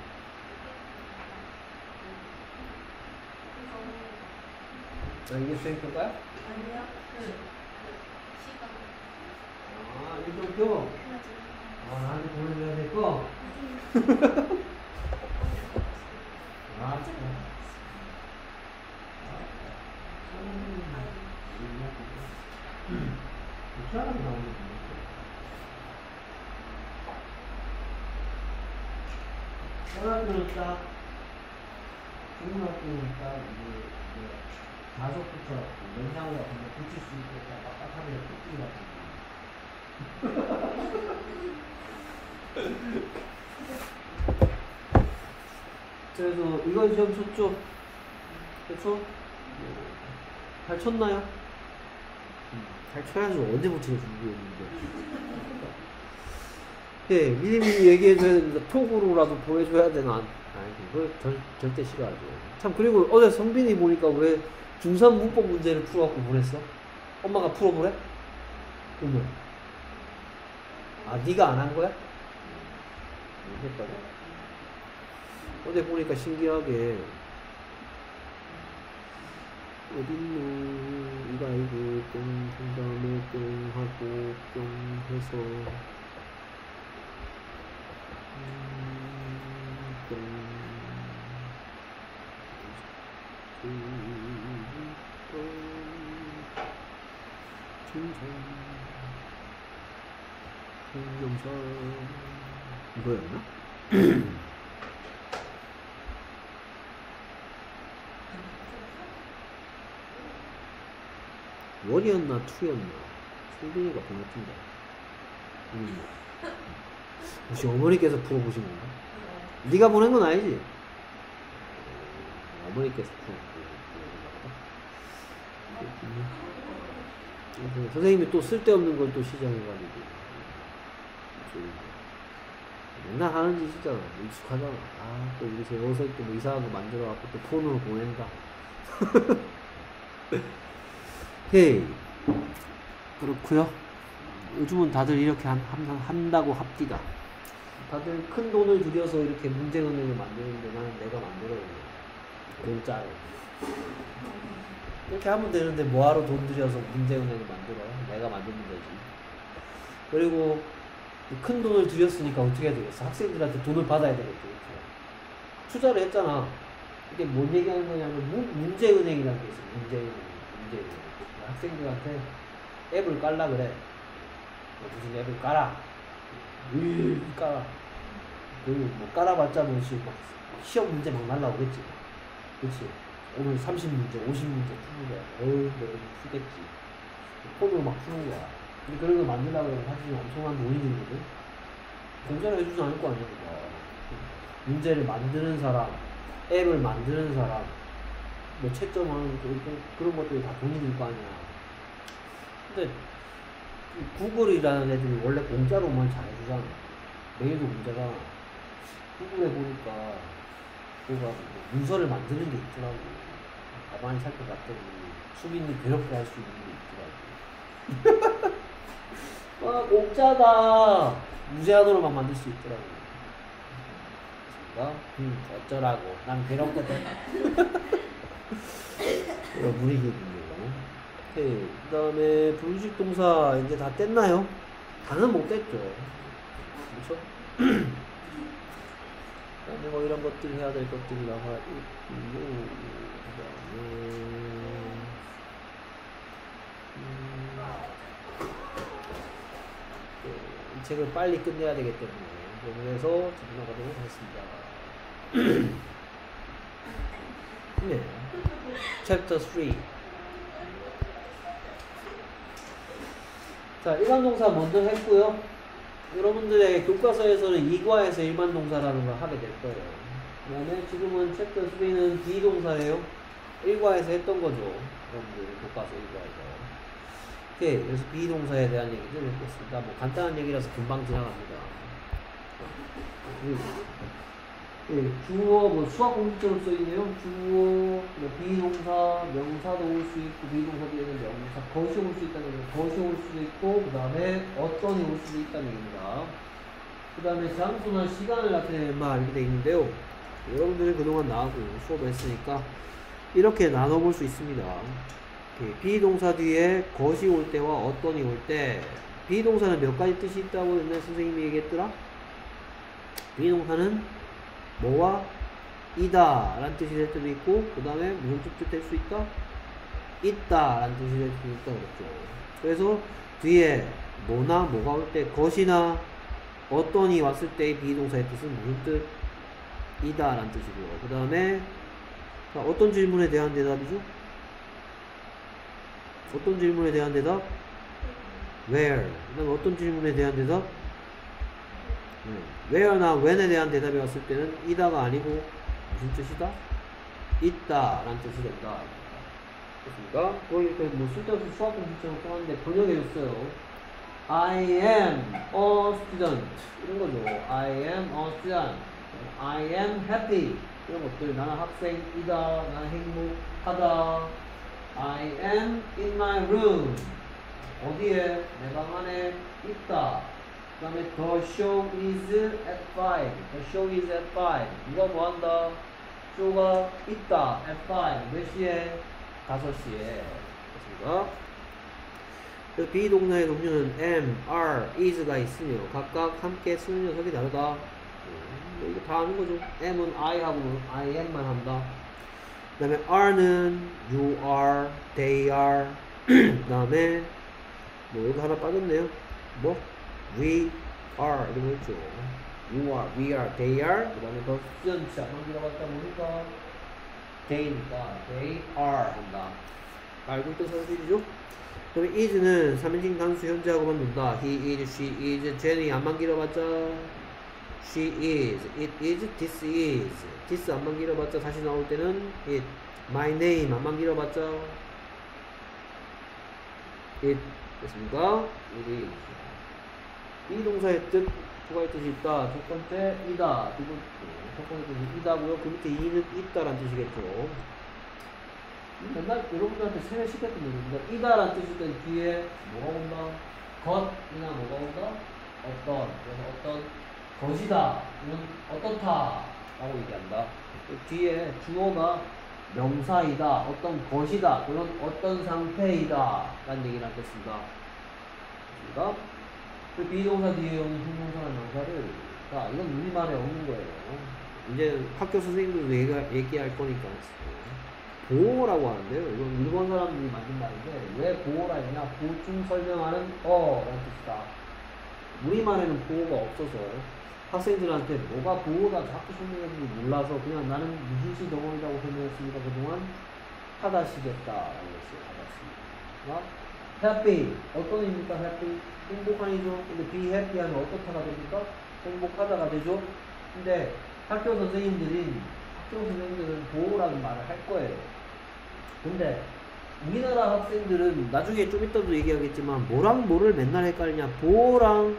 자, 이게 수행표가요? 아니요. 시간. 아, 일정표? 아, 나한테 보내줘야 될 거? 아, 희한하게 나오네. 초등학교는 딱, 중학교는 딱, 이제, 자석부터 연상을 같은 거 붙일 수 있고, 딱 빡빡하게 붙이기 같은 거. 그래서 이거 시험 쳤죠? 그쵸? 잘 쳤나요? 잘 쳐야죠. 언제 붙이고 준비했는데. 예, 미리미리 얘기해줘야 됩니다. 톡으로라도 보여줘야 되나. 아니, 그걸 절대 싫어하죠. 참, 그리고 어제 성빈이 보니까 왜 중3 문법 문제를 풀어갖고 보냈어? 엄마가 풀어보래? 그러면. 아, 네가 안 한 거야? 했다고? 어제 보니까 신기하게 어딨노 이거 아니고 뿅 다음에 뿅 하고 뿅 해서 동영상 이거였나? 원이었나 투였나? 성빈이가 보냈던데. 혹시 어머니께서 풀어보신 건가? 네가 보낸 건 아니지? 어머니께서 풀어보신 선생님이 또 쓸데없는 걸 또 시작해가지고 맨날 하는 짓이잖아. 익숙하잖아. 아, 또 우리 어서 또 뭐 이상한 거 만들어갖고 또 폰으로 보낸다. 헤이. 그렇구요. 요즘은 다들 이렇게 한다고 합디다. 다들 큰 돈을 들여서 이렇게 문제은행을 만드는데 나는 내가 만들어야 돼. 공짜로. 이렇게 하면 되는데 뭐하러 돈 들여서 문제은행을 만들어? 내가 만들면 되지. 그리고 큰 돈을 들였으니까 어떻게 해야 되겠어? 학생들한테 돈을 받아야 되겠죠. 투자를 했잖아. 이게 뭔 얘기하는 거냐면 문제은행이라는 게 있어. 문제은행. 학생들한테 앱을 깔라 그래. 무슨 앱을 깔아. 깔아. 뭐 깔아봤자 뭐 시험 문제 막 날라오겠지. 그치? 오늘 30문제, 50문제 푸는 거야. 내가 푸겠지. 폰으로 막 푸는 거야. 근데 그런 거 만들려고 하면 사실 엄청난 돈이 들거든. 공짜로 해주지 않을 거 아니야. 문제를 만드는 사람, 앱을 만드는 사람, 뭐 채점하는 그런 것들이 다 돈이 들 거 아니야. 근데 구글이라는 애들이 원래 공짜로만 잘해주잖아. 메일도 문제가 구글에 보니까 뭐가 문서를 만드는 게 있더라고. 가만히 살펴봤더니 수빈이 괴롭게 할 수 있는 게 있더라고. 와, 공짜다. 무제한으로 막 만들 수 있더라고. 그래서 어쩌라고. 난 괴롭거든. 그런 분위기군요. 그 다음에 불규칙 동사 이제 다 뗐나요? 다는 못 뗐죠. 그렇죠? 그 다음에 뭐 이런 것들 해야 될 것들이 나와 있고요. 그 다음에 이 책을 빨리 끝내야 되기 때문에 그래서 넘어가도록 하겠습니다. 네. Chapter 3. 자, 일반 동사 먼저 했고요. 여러분들의 교과서에서는 이과에서 일반 동사라는 걸 하게 될 거예요. 그 다음에 지금은 Chapter 3는 비동사예요. 1과에서 했던 거죠. 여러분들 교과서 1과에서. 오케이. 그래서 비동사에 대한 얘기를 해보겠습니다. 뭐 간단한 얘기라서 금방 지나갑니다. 예, 주어 뭐 수학 공식처럼 써있네요. 주어, 뭐 비동사, 명사도 올 수 있고 비동사 뒤에는 명사, 것이 올 수 있다는 거, 것이 올 수도 있고 그 다음에 어떤이 올 수도 있다는 얘기입니다. 그 다음에 장소나 시간을 나타내는 말 이렇게 돼 있는데요. 여러분들이 그동안 나하고 수업했으니까 이렇게 나눠볼 수 있습니다. 비동사 뒤에 것이 올 때와 어떤이 올 때 비동사는 몇 가지 뜻이 있다고 옛날 선생님이 얘기했더라? 비동사는 뭐와 이다 라는 뜻이 될 때도 있고 그 다음에 무슨 뜻도 될 수 있다? 있다 라는 뜻이 될 수도 있다 그랬죠. 그래서 뒤에 뭐나 뭐가 올 때 것이나 어떤이 왔을 때의 비동사의 뜻은 무슨 뜻? 이다 라는 뜻이고요. 그 다음에 어떤 질문에 대한 대답이죠? 어떤 질문에 대한 대답? Where. 그 다음에 어떤 질문에 대한 대답? Where나 when에 대한 대답이 왔을 때는 이다가 아니고 무슨 뜻이다? 있다 라는 뜻이 된다. 됐습니까? 거기 이렇게 뭐 쓸데없이 수학 공식처럼 써놨는데 번역해줬어요. I am a student. 이런 거죠. I am a student. I am happy. 이런 것들. 나는 학생이다. 나는 행복하다. I am in my room. 어디에? 내 방 안에 있다. 그 다음에 the show is at 5. The show is at 5. 누가 뭐 한다? show가 있다. at 5. 몇 시에? 5시에. 됐습니까? 그래서 비동사의 동류는 am, are, is가 있으며 각각 함께 쓰는 녀석이 다르다. 이거 다 아는 거죠. am은 I 하고 I am만 한다. 그 다음에 are는 you are, they are. 그 다음에 뭐 이거 하나 빠졌네요. 뭐? we are 이런 거 있죠. you are, we are, they are. 그 다음에 더 students 한번 들어갔다 보니까 they니까 they are 한다. 알고 있던 사실이죠. 그 다음에 is는 3인칭 단수 현재하고만 논다. he is, she is, jenny 안만 길어봤자 she is, it is, this is. this 안만 길어봤자 다시 나올 때는 it. my name 안만 길어봤자 it. 됐습니까? it is. 이 동사의 뜻 두 가지 뜻이 있다. 첫 번째 이다. 두 번째 첫 번째 뜻이 이다고요. 그 밑에 이는 있다라는 뜻이겠죠. 맨날 여러분들한테 세뇌시켰던 얘기입니다. 이다라는 뜻일 때 뒤에 뭐가 온다? 것이나 뭐가 온다? 어떤. 그래서 어떤 것이다. 이건 어떻다 라고 얘기한다. 뒤에 주어가 명사이다. 어떤 것이다. 그건 어떤 상태이다 라는 얘기를 하겠습니다. 그러니까 그 비동사 뒤에 오는 형용사나 명사를 자 이건 우리말에 없는 거예요. 이제 학교 선생님들도 얘기할 거니까 보호라고 하는데요. 이건 일본 사람들이 만든 말인데 왜 보호라 했냐? 보충 설명하는 라는 뜻이다. 우리말에는 보호가 없어서 학생들한테 뭐가 보호다 자꾸 설명했는지 몰라서 그냥 나는 무슨 덩어리라고 설명했으니까 그동안 하다시겠다라고 했어요. 하다시. happy 어떤 의미입니까? happy 행복한이죠. 근데 be happy 하면 어떻다가 됩니까? 행복하다가 되죠. 근데 학교 선생님들은 보호라는 말을 할 거예요. 근데 우리나라 학생들은 나중에 좀 이따도 얘기하겠지만 뭐랑 뭐를 맨날 헷갈리냐? 보호랑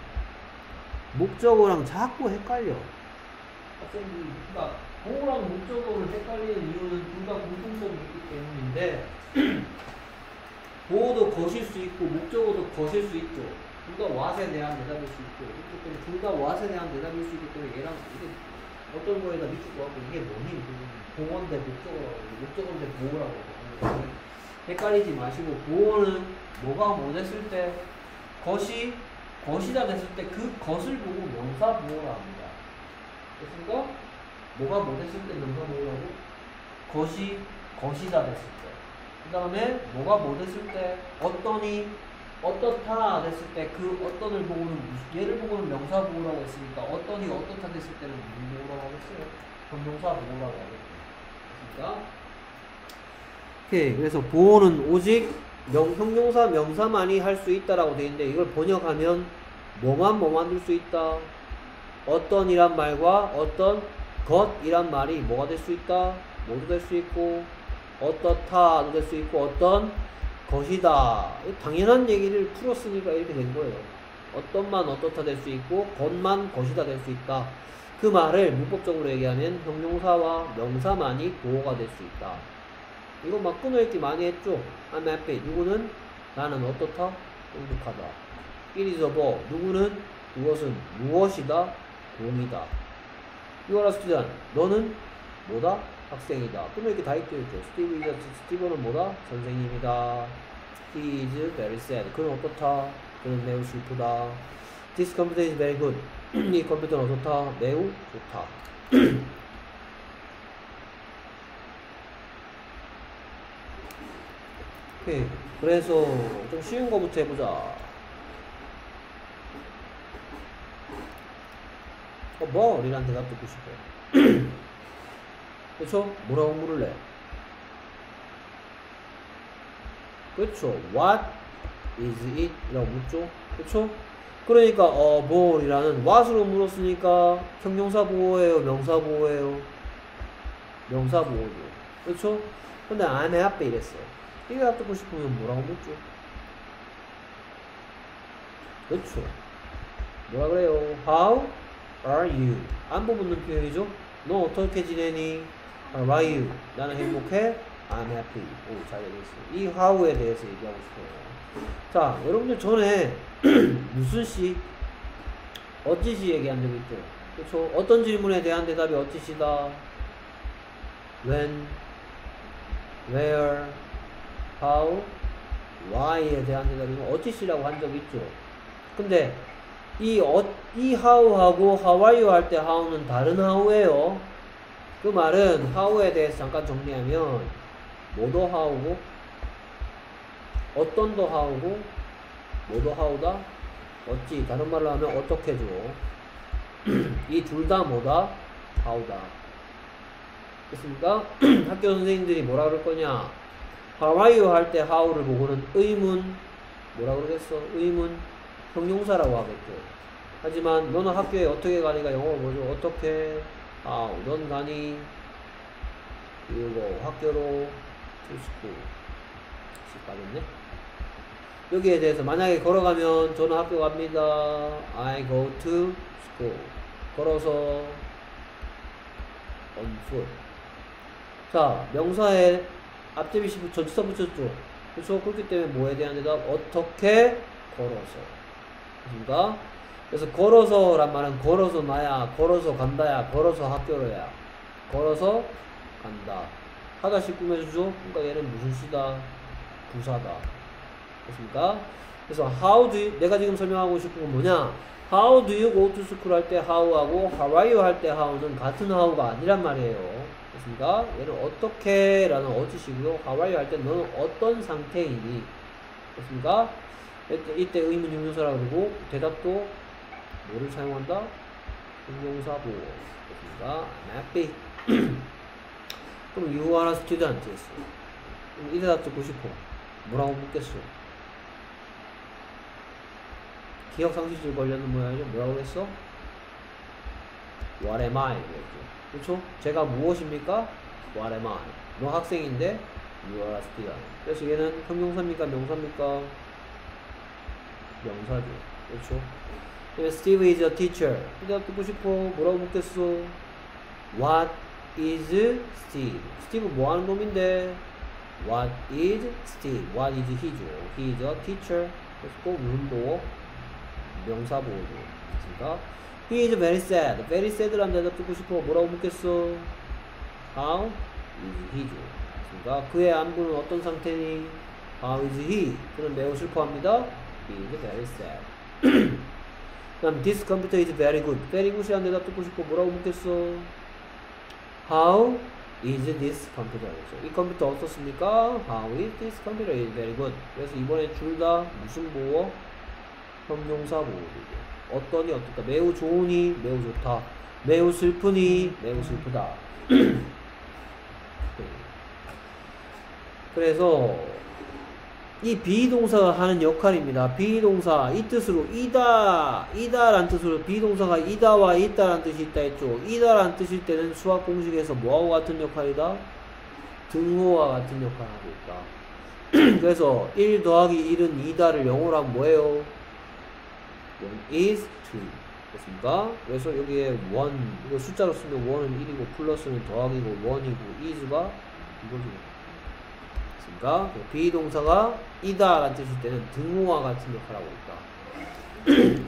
목적어랑 자꾸 헷갈려. 학생들이 그러니까 보호랑 목적어를 헷갈리는 이유는 둘 다 공통점이 있기 때문인데 보호도 것일 수 있고 목적어도 것일 수 있죠. 둘 다 what에 대한 대답일 수 있고 둘 다 what에 대한 대답일 수 있기 때문에 얘랑 이게 어떤 거에다 미칠 것 같고 이게 뭐니? 보호인데 목적어라고 목적어인데 보호라고 하고 헷갈리지 마시고 보호는 뭐가 뭐 됐을 때 것이 것이다 됐을 때 그 것을 보고 명사 보호라 합니다. 됐습니까? 뭐가 뭐 됐을 때 명사 보호라고? 것이 것이다 됐을 때. 그 다음에 뭐가 뭐 됐을 때 어떠니 어떻다 됐을 때 그 어떤을 보고는 얘를 보고는 명사 보호라고 했으니까 어떠니 어떻다 됐을 때는 무슨 보호라고 하겠어요? 전명사 보호라고 하겠죠. 됐습니까? 오케이. 그래서 보호는 오직 형용사 명사만이 할 수 있다라고 되어 있는데 이걸 번역하면 뭐만 만들 수 있다. 어떤이란 말과 어떤 것이란 말이 뭐가 될 수 있다. 뭐도 될 수 있고 어떻다도 될 수 있고 어떤 것이다. 당연한 얘기를 풀었으니까 이렇게 된 거예요. 어떤만 어떻다 될 수 있고 것만 것이다 될 수 있다. 그 말을 문법적으로 얘기하면 형용사와 명사만이 보호가 될 수 있다. 이거 막 끊어읽기 많이 했죠. I'm happy. 누구는? 나는 어떻다? 행복하다. It is a ball. 누구는? 그것은 무엇이다? 공이다. You are a student. 너는 뭐다? 학생이다. 끊어읽기 다 읽고 있죠. 스티브는 뭐다? 선생님이다. He is very sad. 그는 어떻다? 그는 매우 슬프다. This computer is very good. 이 컴퓨터는 어떻다? 매우 좋다. 오케이. 그래서 좀 쉬운 거부터 해보자. 뭐? 이란 대답 듣고 싶어. 그쵸? 뭐라고 물을래? 그쵸? What is it? 이라고 묻죠? 그쵸? 그러니까 뭐이라는 what으로 물었으니까 형용사 보호예요? 명사 보호예요? 명사 보호죠. 그쵸? 근데 I'm happy 이랬어. 이 대답 듣고 싶으면 뭐라고 묻죠? 그쵸? 뭐라 그래요? How are you? 안부 묻는 표현이죠? 너 어떻게 지내니? How are you? 나는 행복해? I'm happy. 오, 잘 얘기했어요. 이 how에 대해서 얘기하고 싶어요. 자, 여러분들 전에 무슨 시? 어찌시 얘기한 적 있죠? 그쵸? 어떤 질문에 대한 대답이 어찌시다? When, where, how, why에 대한 대답이면 어찌시라고 한 적 있죠? 근데 이 how하고 how are you 할 때 how는 다른 how예요. 그 말은 how에 대해서 잠깐 정리하면 뭐도 how고 어떤도 how고 뭐도 how다? 어찌 다른 말로 하면 어떻게죠. 이 둘 다 뭐다? how다. 됐습니까? 학교 선생님들이 뭐라 그럴 거냐? How are you 할 때 how를 보고는 의문 뭐라 그러겠어? 의문 형용사라고 하겠죠. 하지만 너는 학교에 어떻게 가니가 영어로 뭐죠? 어떻게? how 넌 가니? 그리고 학교로 to school 빠졌네. 여기에 대해서 만약에 걸어가면 저는 학교 갑니다. I go to school. 걸어서 on foot. 자, 명사에 앞제비 시 전치사 붙였죠. 그렇죠? 그렇기 때문에 뭐에 대한 대답? 어떻게 걸어서. 그렇습니까? 그래서 걸어서란 말은 걸어서 나야, 걸어서 간다야, 걸어서 학교로야. 걸어서 간다. 하다시 꾸며주죠? 그러니까 얘는 무슨 시다? 부사다. 됐습니까? 그래서 how do you, 내가 지금 설명하고 싶은 건 뭐냐? How do you go to school 할 때 how하고 how are you 할 때 how는 같은 how가 아니란 말이에요. 됐습니까? 얘는 어떻게 라는 어찌시고요. How are you 할 때 너는 어떤 상태이니? 됐습니까? 이때 의문 형용사라고 그러고 대답도 뭐를 사용한다? 형용사 보호. 됐습니까? I'm happy. 그럼 you are a student 했어. 이 대답 듣고 싶어. 뭐라고 묻겠어? 기억상실증 걸렸는 모양이죠. 뭐라고 그랬어? What am I? 그랬죠. 그렇죠? 제가 무엇입니까? What am I? 너 학생인데 You are a student. 그래서 얘는 형용사입니까? 명사입니까? 명사죠. 그렇죠? Steve is a teacher. 이 대답 듣고 싶어. 뭐라고 묻겠어? What is Steve? 스티브 뭐 하는 놈인데? What is Steve? What is he죠? He is a teacher. 그래서 꼭 무슨 보호? 명사 보호죠. 그러니까 He is very sad. Very sad라는 대답 듣고 싶어. 뭐라고 묻겠어? How is he죠. 그러니까 그의 안부는 어떤 상태니? How is he? 그는 매우 슬퍼합니다. He is very sad. 그다음 This computer is very good. Very good이라는 대답 듣고 싶어. 뭐라고 묻겠어? How is this computer? 그렇죠? 이 컴퓨터 어떻습니까? How is this computer? is very good. 그래서 이번에 둘 다 무슨 보호? 형용사 보호죠. 어떠니 어떻다. 매우 좋으니 매우 좋다. 매우 슬프니 매우 슬프다. 그래서 이 비동사가 하는 역할입니다. 비동사 이 뜻으로 이다란 뜻으로 비동사가 이다와 있다란 뜻이 있다 했죠. 이다란 뜻일 때는 수학 공식에서 뭐하고 같은 역할이다? 등호와 같은 역할을 하고 있다. 그래서 1 더하기 1은 2다를 영어로 하면 뭐예요? 1 is 2. 됐습니까? 그래서 여기에 1, 이거 숫자로 쓰면 1은 1이고 플러스는 더하기고 1이고 is가 이거죠. 됐습니까? 비동사가 이다 라는 뜻일 때는 등호와 같은 역할을 하고 있다.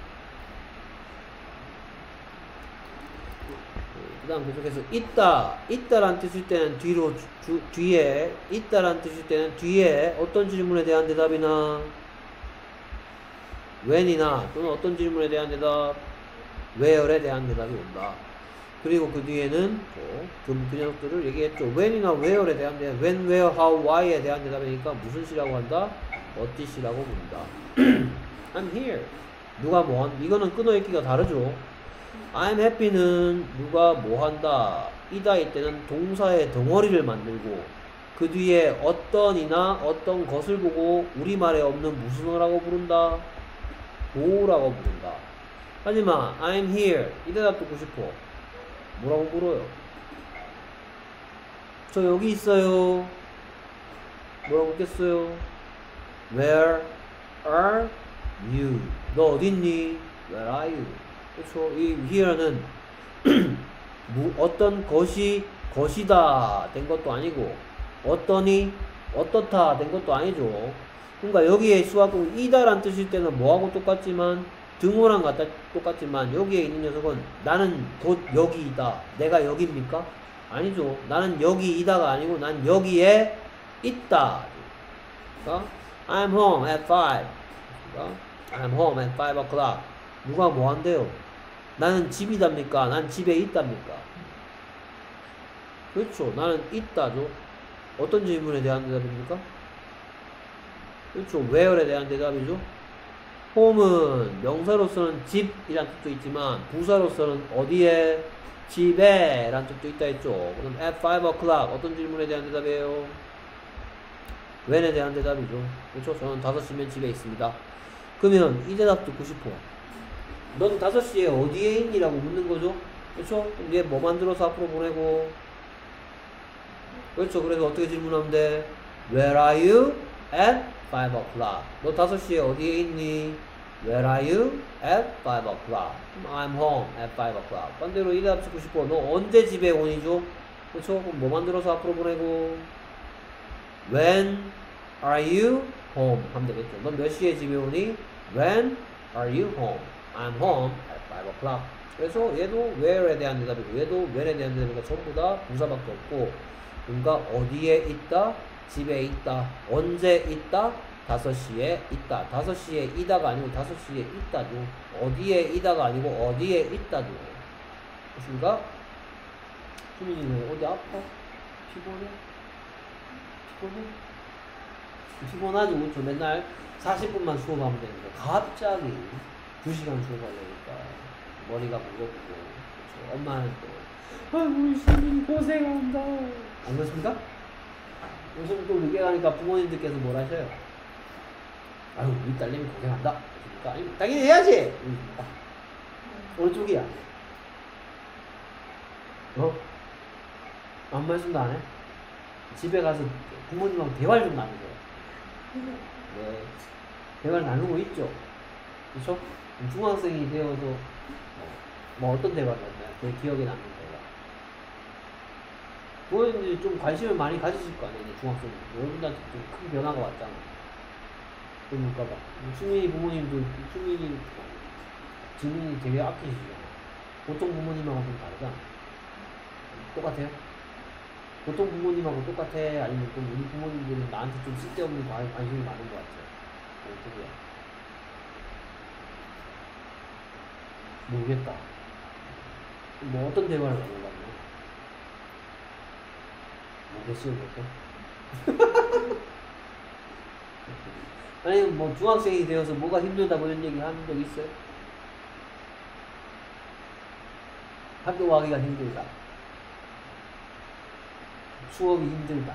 그 다음 계속해서 있다라는 뜻일 때는 뒤에 있다라는 뜻일 때는 뒤에 어떤 질문에 대한 대답이나 when이나 또는 어떤 질문에 대한 대답 where에 대한 대답이 온다. 그리고 그 뒤에는 그 녀석들을 얘기했죠. when이나 where에 대한 대답, when, where, how, why에 대한 대답이니까 무슨 시라고 한다? what 시라고 부른다. I'm here. 누가 뭐한? 이거는 끊어읽기가 다르죠. I'm happy는 누가 뭐한다. 이다일 때는 동사의 덩어리를 만들고 그 뒤에 어떤이나 어떤 것을 보고 우리말에 없는 무슨 어라고 부른다? 뭐라고 부른다. 하지만 I'm here 이 대답 듣고 싶어. 뭐라고 물어요? 저 여기 있어요. 뭐라고 묻겠어요? Where are you? 너 어딨니? Where are you? 그렇죠. 이 here는 어떤 것이 것이다 된 것도 아니고 어떠니 어떻다 된 것도 아니죠. 그러니까 여기에 수학공 이다란 뜻일 때는 뭐하고 똑같지만 등호랑 똑같지만 여기에 있는 녀석은 나는 곧 여기이다. 내가 여기입니까? 아니죠. 나는 여기이다가 아니고 난 여기에 있다. 그러니까 I'm home at 5. 그러니까 I'm home at 5 o'clock. 누가 뭐 한대요? 나는 집이답니까? 난 집에 있답니까? 그렇죠. 나는 있다죠. 어떤 질문에 대한 대답입니까? 그렇죠. where에 대한 대답이죠. home은 명사로서는 집이란 뜻도 있지만 부사로서는 어디에? 집에 라는 뜻도 있다 했죠. 그럼 at 5 o'clock 어떤 질문에 대한 대답이에요? when에 대한 대답이죠. 그렇죠. 저는 5시면 집에 있습니다. 그러면 이 대답 듣고 싶어. 넌 5시에 어디에 있니? 라고 묻는 거죠. 그렇죠? 그럼 얘 뭐 만들어서 앞으로 보내고 그렇죠. 그래서 어떻게 질문하면 돼? Where are you at 5 o'clock? 너 5시에 어디에 있니? Where are you at 5 o'clock? I'm home at 5 o'clock. 반대로 이 대답 듣고 싶어. 너 언제 집에 오니죠? 그렇죠? 그럼 뭐 만들어서 앞으로 보내고 When are you home? 하면 되겠죠. 넌 몇 시에 집에 오니? When are you home? I'm home at 5 o'clock. 그래서 얘도 where에 대한 대답이고 얘도 when에 대한 대답이니까 전부 다 부사밖에 없고 그러니까 어디에 있다? 집에 있다. 언제 있다? 5시에 있다. 5시에 이다가 아니고 5시에 있다죠. 어디에 이다가 아니고 어디에 있다죠. 그렇습니까? 수민이는 어디 아파? 피곤해? 피곤하지 그렇죠. 맨날 40분만 수업하면 되는데 갑자기 2시간 수업하려니까 머리가 무겁고 그렇죠. 엄마는 또 아이고 수민이 고생한다 안 그렇습니까? 요즘 또 늦게 가니까 부모님들께서 뭘 하셔요? 아유 우리 딸내미 고생한다 그러니까 아니, 당연히 해야지 어느 쪽이야? 아무 말씀도 안 해? 집에 가서 부모님하고 대화를 좀 나누세요. 네, 대화를 나누고 있죠. 그렇죠? 중학생이 되어서 뭐 어떤 대화를 나누나요? 제 기억에 남는 대화. 부모님들이 좀 관심을 많이 가지실 거 아니에요. 중학생 여러분들한테 좀 큰 변화가 왔잖아. 그러니까봐 수민이 부모님도 지민이 되게 아끼시잖아. 보통 부모님하고 좀 다르잖아. 똑같아요? 보통 부모님하고 똑같아? 아니면 좀 우리 부모님들은 나한테 좀 쓸데없는 관심이 많은 것 같아? 어떻게 모르겠다. 뭐 어떤 대화를 나누려고? 모르겠어요, 그것도? 아니면 뭐 중학생이 되어서 뭐가 힘들다 뭐 이런 얘기 하는 적 있어요? 학교 가기가 힘들다. 수업이 힘들다.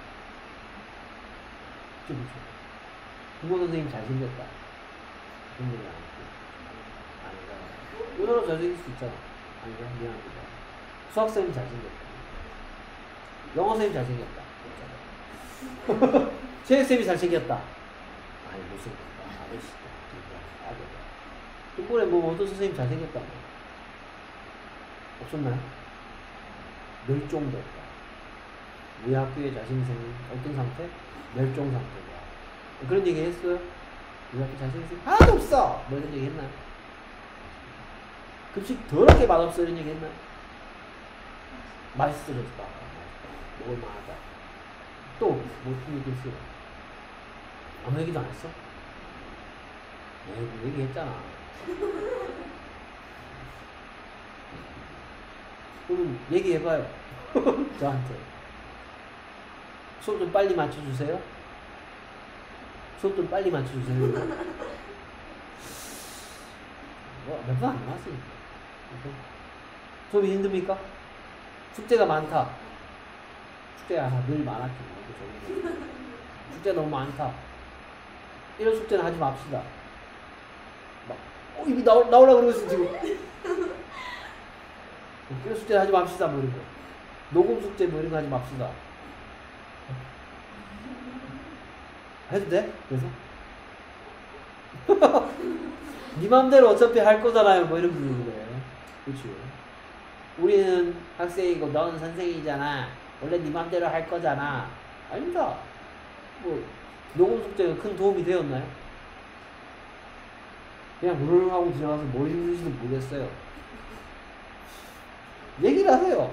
그렇죠. 국어 선생님 잘생겼다. 그런 얘기 안 했고. 아니잖아. 여러 잘생길 수 있잖아. 아니죠. 미안합니다. 수학생이 잘생겼다. 영어생이 잘생겼다. 체육생이 잘생겼다. 아니, 못생겼다. 아저씨다. 이번에 뭐 어떤 선생님 잘생겼다. 없었나요? 멸종됐다. 우리 학교의 자신생은 어떤 상태? 멸종 상태다. 그런 얘기 했어요? 우리 학교 자신생 하나도 없어! 뭐 이런 얘기 했나요? 급식 더럽게 맛없어 이런 얘기 했나요? 맛있어졌다. 먹을만하다. 또 무슨 얘기 했어요? 아무 얘기도 안 했어? 뭐 얘기했잖아. 그럼 얘기해봐요. 저한테. 수업 좀 빨리 맞춰주세요. 수업 좀 빨리 맞춰주세요. 뭐, 몇 번 안 나왔으니까. 수업이 힘듭니까? 숙제가 많다. 숙제가 늘 많았죠. 숙제가 너무 많다. 이런 숙제는 하지 맙시다. 막, 입이 나오려고 그러고 있어, 지금. 이런 숙제는 하지 맙시다, 뭐 이런 거. 녹음 숙제 뭐 이런 거 하지 맙시다. 해도 돼? 그래서? 네 맘대로 어차피 할 거잖아요, 뭐 이런 분위기래. 그치? 우리는 학생이고 넌 선생이잖아. 원래 네 맘대로 할 거잖아. 아닙니다. 뭐 녹음 숙제가 큰 도움이 되었나요? 그냥 무르르 하고 지나가서 뭘 힘든지도 모르겠어요. 얘기를 하세요.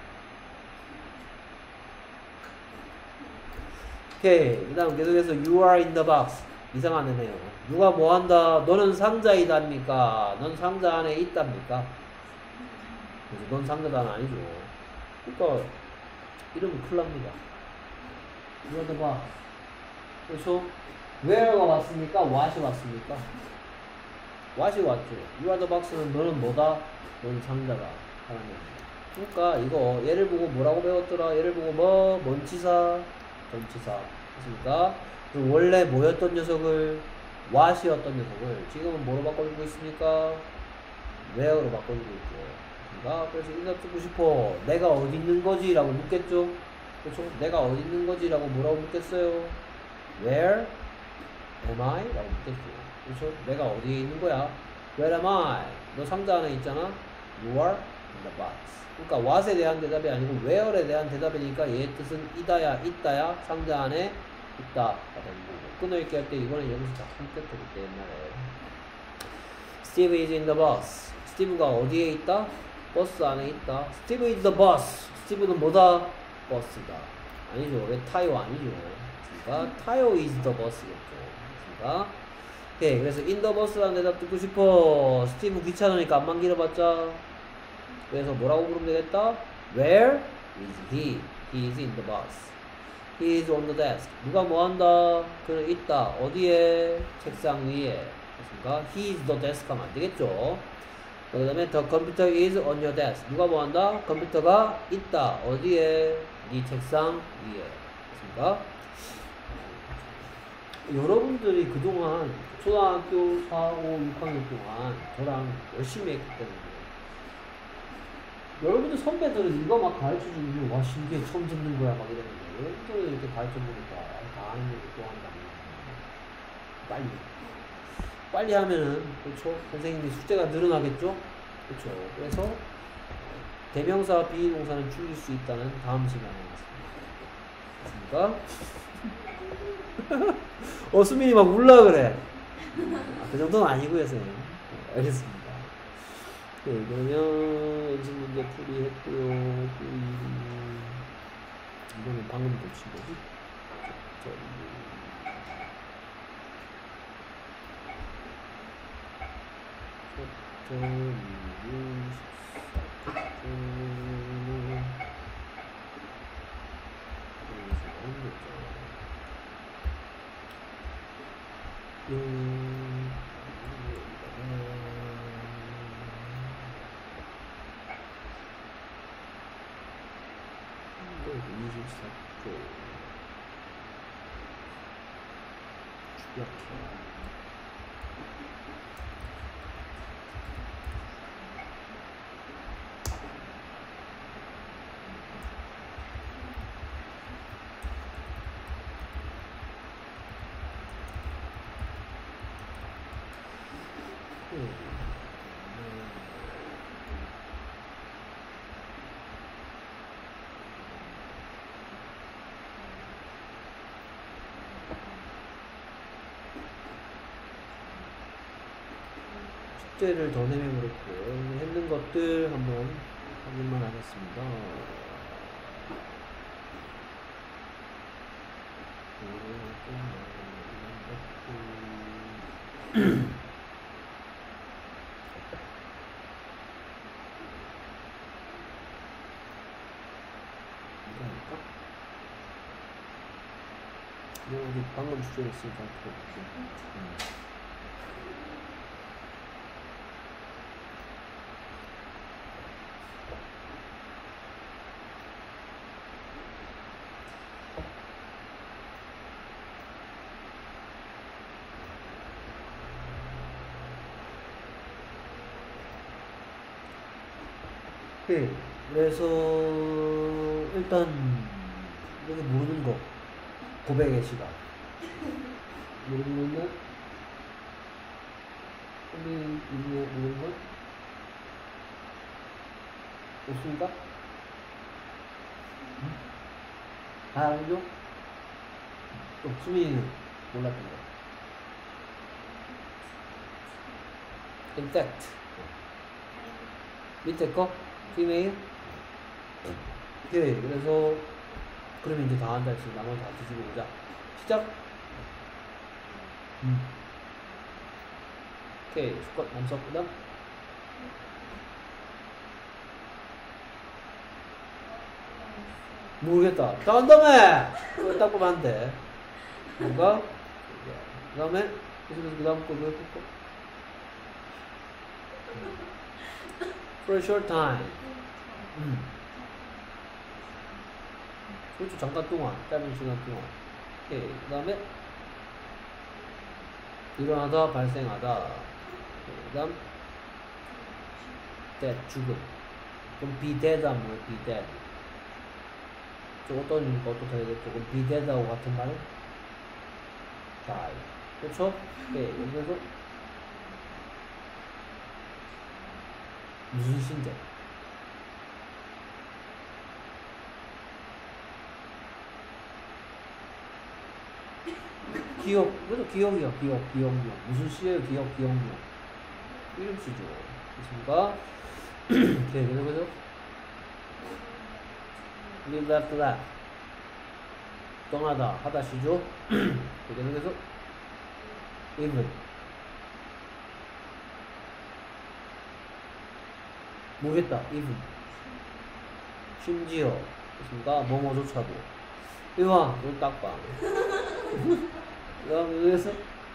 오케이. 그 다음 계속해서 You are in the box. 이상한 애네요. 누가 뭐 한다? 너는 상자이답니까? 넌 상자 안에 있답니까? 그래서 넌 상자단 아니죠. 그러니까 이러면 큰일 납니다. You are the box. 그렇죠? where가 왔습니까? what이 왔습니까? what이 왔죠. You are the box는 너는 뭐다? 너는 상자다. 그러니까 이거 얘를 보고 뭐라고 배웠더라? 얘를 보고 뭐? 먼치사, 전치사 했으니까 원래 뭐였던 녀석을 what이었던 녀석을 지금은 뭐로 바꿔주고 있습니까? where로 바꿔주고 있죠. 그러니까 그래서 인사 듣고 싶어. 내가 어디 있는 거지? 라고 묻겠죠. 그렇죠? 내가 어디 있는 거지? 라고 뭐라고 묻겠어요? Where am I? 라고 묻겠죠. 그렇죠? 내가 어디에 있는 거야? Where am I? 너 상자 안에 있잖아? You are in the box. 그러니까 what에 대한 대답이 아니고 where에 대한 대답이니까 얘의 뜻은 이다야, 있다야, 상자 안에 있다. 끊어읽기 할 때 이거는 여기서 다 선택했기 때문에 Steve is in the bus. 스티브가 어디에 있다? 버스 안에 있다. Steve is the bus. 스티브는 뭐다? 버스다. 아니죠. 왜 타요? 아니죠. 그러니까 타요 is the bus겠죠. 그러니까 오케이. 그래서 in the bus라는 대답 듣고 싶어. 스티브 귀찮으니까 안만 길어봤자. 그래서 뭐라고 부르면 되겠다? Where is he? He is in the bus. He is on the desk. 누가 뭐 한다? 그는 있다. 어디에? 책상 위에. 그러니까 he is the desk 하면 안 되겠죠. 그 다음에 the computer is on your desk. 누가 뭐 한다? 컴퓨터가 있다. 어디에? 네 책상 위에. 그러니까 여러분들이 그동안 초등학교 4, 5, 6학년 동안 저랑 열심히 했기 때문에 여러분들 선배들은 이거 막 가르쳐주면 와 신기해 처음 듣는 거야 막 이러는데 여러분들은 이렇게 가르쳐보니까 다 아는 얘기 또 한다. 빨리 하면은 그렇죠. 선생님이 숙제가 늘어나겠죠. 그렇죠. 그래서 대명사 비동사는 줄일 수 있다는 다음 시간에 맞습니다. 맞습니까? 수민이 막 울라 그래. 그 정도는 아니고요, 선생님. 알겠습니다. 네, 그러면 연습 문제 풀이했고요. 이거는 방금 고친 거지? 숙제를 더 내면 그렇고 했는 것들 한번 확인만 하겠습니다. 여기 방금 숙제했으니까 볼게요. 네, 그래서 일단 여기 모르는 거 고백의 시간 모르는 거는 모르는 건 없습니까? 다 알죠? 또 수민이는 몰랐던 거 in fact 밑에 거 female 오케이 그래서 그러면 이제 다 한다 했으니 나머지 다 뒤집어 보자 시작 오케이 수컷 남석 그 다음 모르겠다 다 한다며 그거 딱 보면 안돼 뭔가 그 다음에 그 다음 거 왜 거 for a short time 그렇죠 잠깐 동안 짧은 시간 동안 오케이 그 다음에 일어나다 발생하다 그 다음 dead 죽음 그럼 be dead하면 뭐야 be dead 저 어떤 것도 더 되겠죠 그럼 be dead하고 같은 말은 die 그렇죠? 오케이 여기서 무슨 신제 기억, 그래도 기억이야, 기억. 무슨 시예요, 기억. 이름 시죠. 됐습니까? 오케이, 그래서, leave left. 떠나다, 하다 시죠. 그래서, even. 모르겠다, even. 심지어. 됐습니까? 뭐뭐조차도. 이와, 이거 딱 봐. 그 다음에 여기서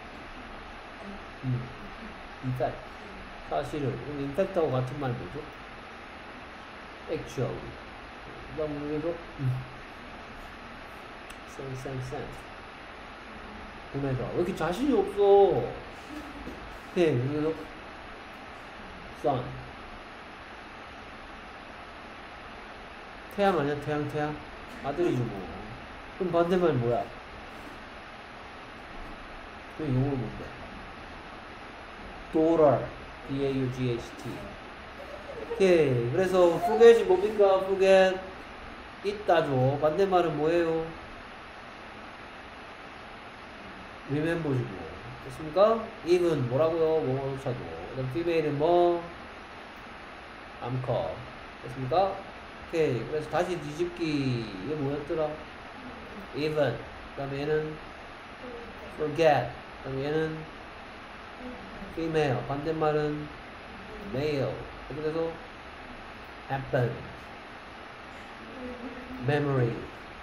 인팩트 사실은 인팩트하고 같은 말 뭐죠? actual 그 다음에 여기서 sense 보내다 왜 이렇게 자신이 없어 네 여기서 sun 태양 아니야 태양 아들이죠 뭐 그럼 반대말 뭐야? 그 용어는 뭔데? daughter D-A-U-G-H-T 오케이 그래서 forget이 뭡니까? forget 있다죠 반대말은 뭐예요? remember지고 됐습니까? even 뭐라고요? 뭐뭐조차도 그다음 female은 뭐? 암컷 됐습니까? 오케이 그래서 다시 뒤집기 이게 뭐였더라? even 그 다음에 얘는 forget 그럼 얘는 female 반대말은 male 그래서 happen memory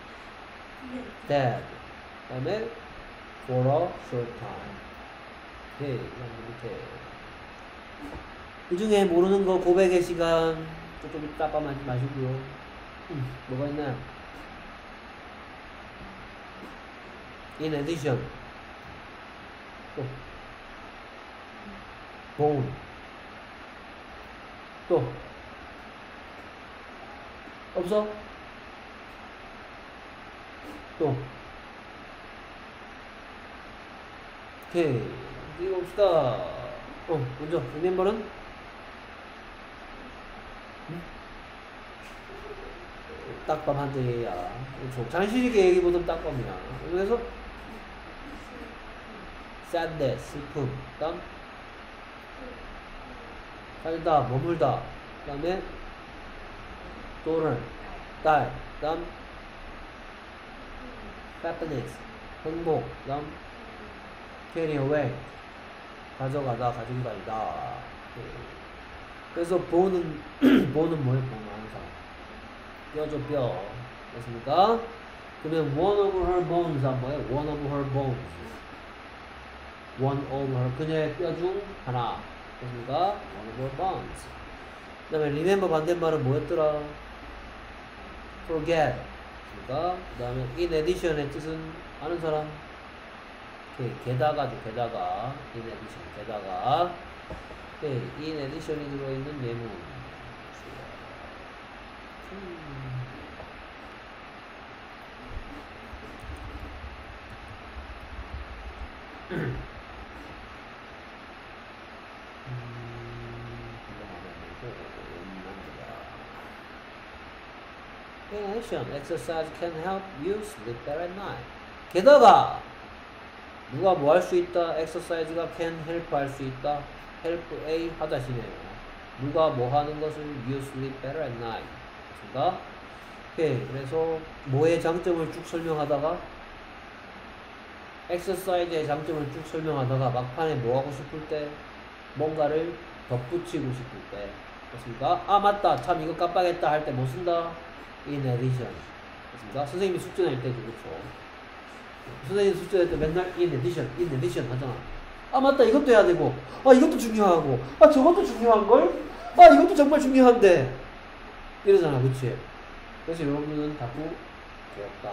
dead 그 다음에 for a short time 오케이 이렇게 이 중에 모르는 거 고백의 시간 조금 이따 까마지 마시고요 뭐가 있나요? in addition 또 bone 또 없어? 또 오케이 이거 봅시다 먼저 remember는 딱밤 한대야. 그렇죠. 장실이게 얘기보다 딱밤이야. 그래서 sad, 슬픔. 다음 살다, 머물다. 그 다음에 daughter, 딸. 그 다음 happiness, 행복. 그 다음 carry away, 가져가다, 가지고 다니다. 그래서 보는 보는 뭐예요? 보는 항상 뼈죠, 뼈. 됐습니까? 그러면 one of her bones 한 뭐예요? one of her bones. one of her, 그녀의 뼈 중 하나. 됐습니까? one of her bones. 그 다음에 remember 반대말은 뭐였더라? forget. 됐습니까? 그 다음에 in addition의 뜻은 아는 사람? 오케이, 게다가죠, 게다가. in addition, 게다가. 오케이, in addition이 들어있는 예문. In addition, exercise can help you sleep better at night. 게다가 누가 뭐 할 수 있다? exercise가 can help 할 수 있다. help A 하다시네요. 누가 뭐 하는 것을 you sleep better at night. 그렇습니까? 오케이. 그래서 뭐의 장점을 쭉 설명하다가 exercise의 장점을 쭉 설명하다가 막판에 뭐 하고 싶을 때 뭔가를 덧붙이고 싶을 때 그렇습니까? 아 맞다 참 이거 깜빡했다 할 때 뭐 쓴다? in addition. 그렇습니까? 선생님이 숙제 낼 때도 그렇죠. 선생님 숙제 낼 때 맨날 in addition 하잖아. 아 맞다 이것도 해야 되고 아 이것도 중요하고 아 저것도 중요한걸? 아 이것도 정말 중요한데 이러잖아. 그치? 그래서 여러분은 자꾸 배웠다.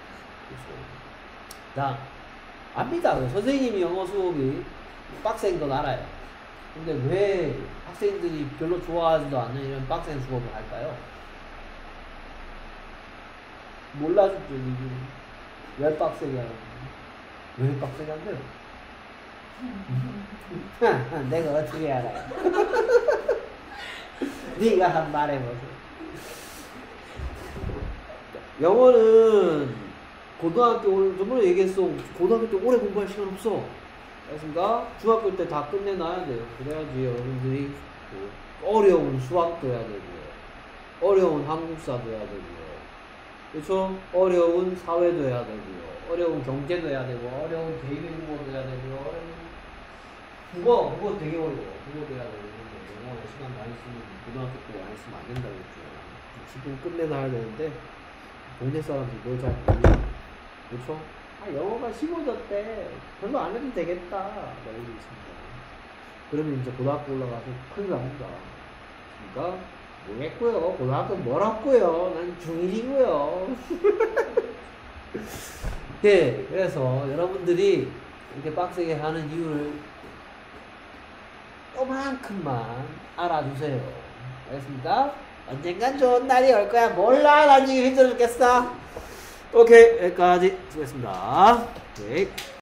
그렇죠. 나 압니다. 선생님이 영어 수업이 빡센 건 알아요. 근데 왜 학생들이 별로 좋아하지도 않는 이런 빡센 수업을 할까요? 몰라줄 줄 이게 왜 빡세게 하는지. 왜 빡세게 한대요? 내가 어떻게 알아요? 네가 한 말해보세요. 영어는 고등학교 오늘 저번에 얘기했어. 고등학교 때 오래 공부할 시간 없어. 알겠습니까? 중학교 때 다 끝내놔야 돼요. 그래야지 여러분들이 어려운 수학도 해야 되고 어려운 한국사도 해야 되고요. 그렇죠? 어려운 사회도 해야 되고요. 어려운 경제도 해야 되고 어려운 대외국어도 해야 되고요. 국어 되게 어려워. 국어도 해야 되고 영어 시간 많이 쓰면 고등학교 때 많이 쓰면 안 된다고 했죠. 지금 끝내놔야 되는데 동네 사람들이 뭘 잘 모르죠. 그렇죠? 아 영어가 쉬워졌대. 별로 안 해도 되겠다. 막 이러고 있습니다. 그러면 이제 고등학교 올라가서 큰일 납니다. 그러니까 모르겠고요. 고등학교 뭐라고요? 난 중1이고요. 네, 그래서 여러분들이 이렇게 빡세게 하는 이유를 요만큼만 알아주세요. 알겠습니까? 언젠간 좋은 날이 올 거야. 몰라. 난 지금 힘들어 죽겠어. 오케이, 여기까지 수고했습니다. 오케이.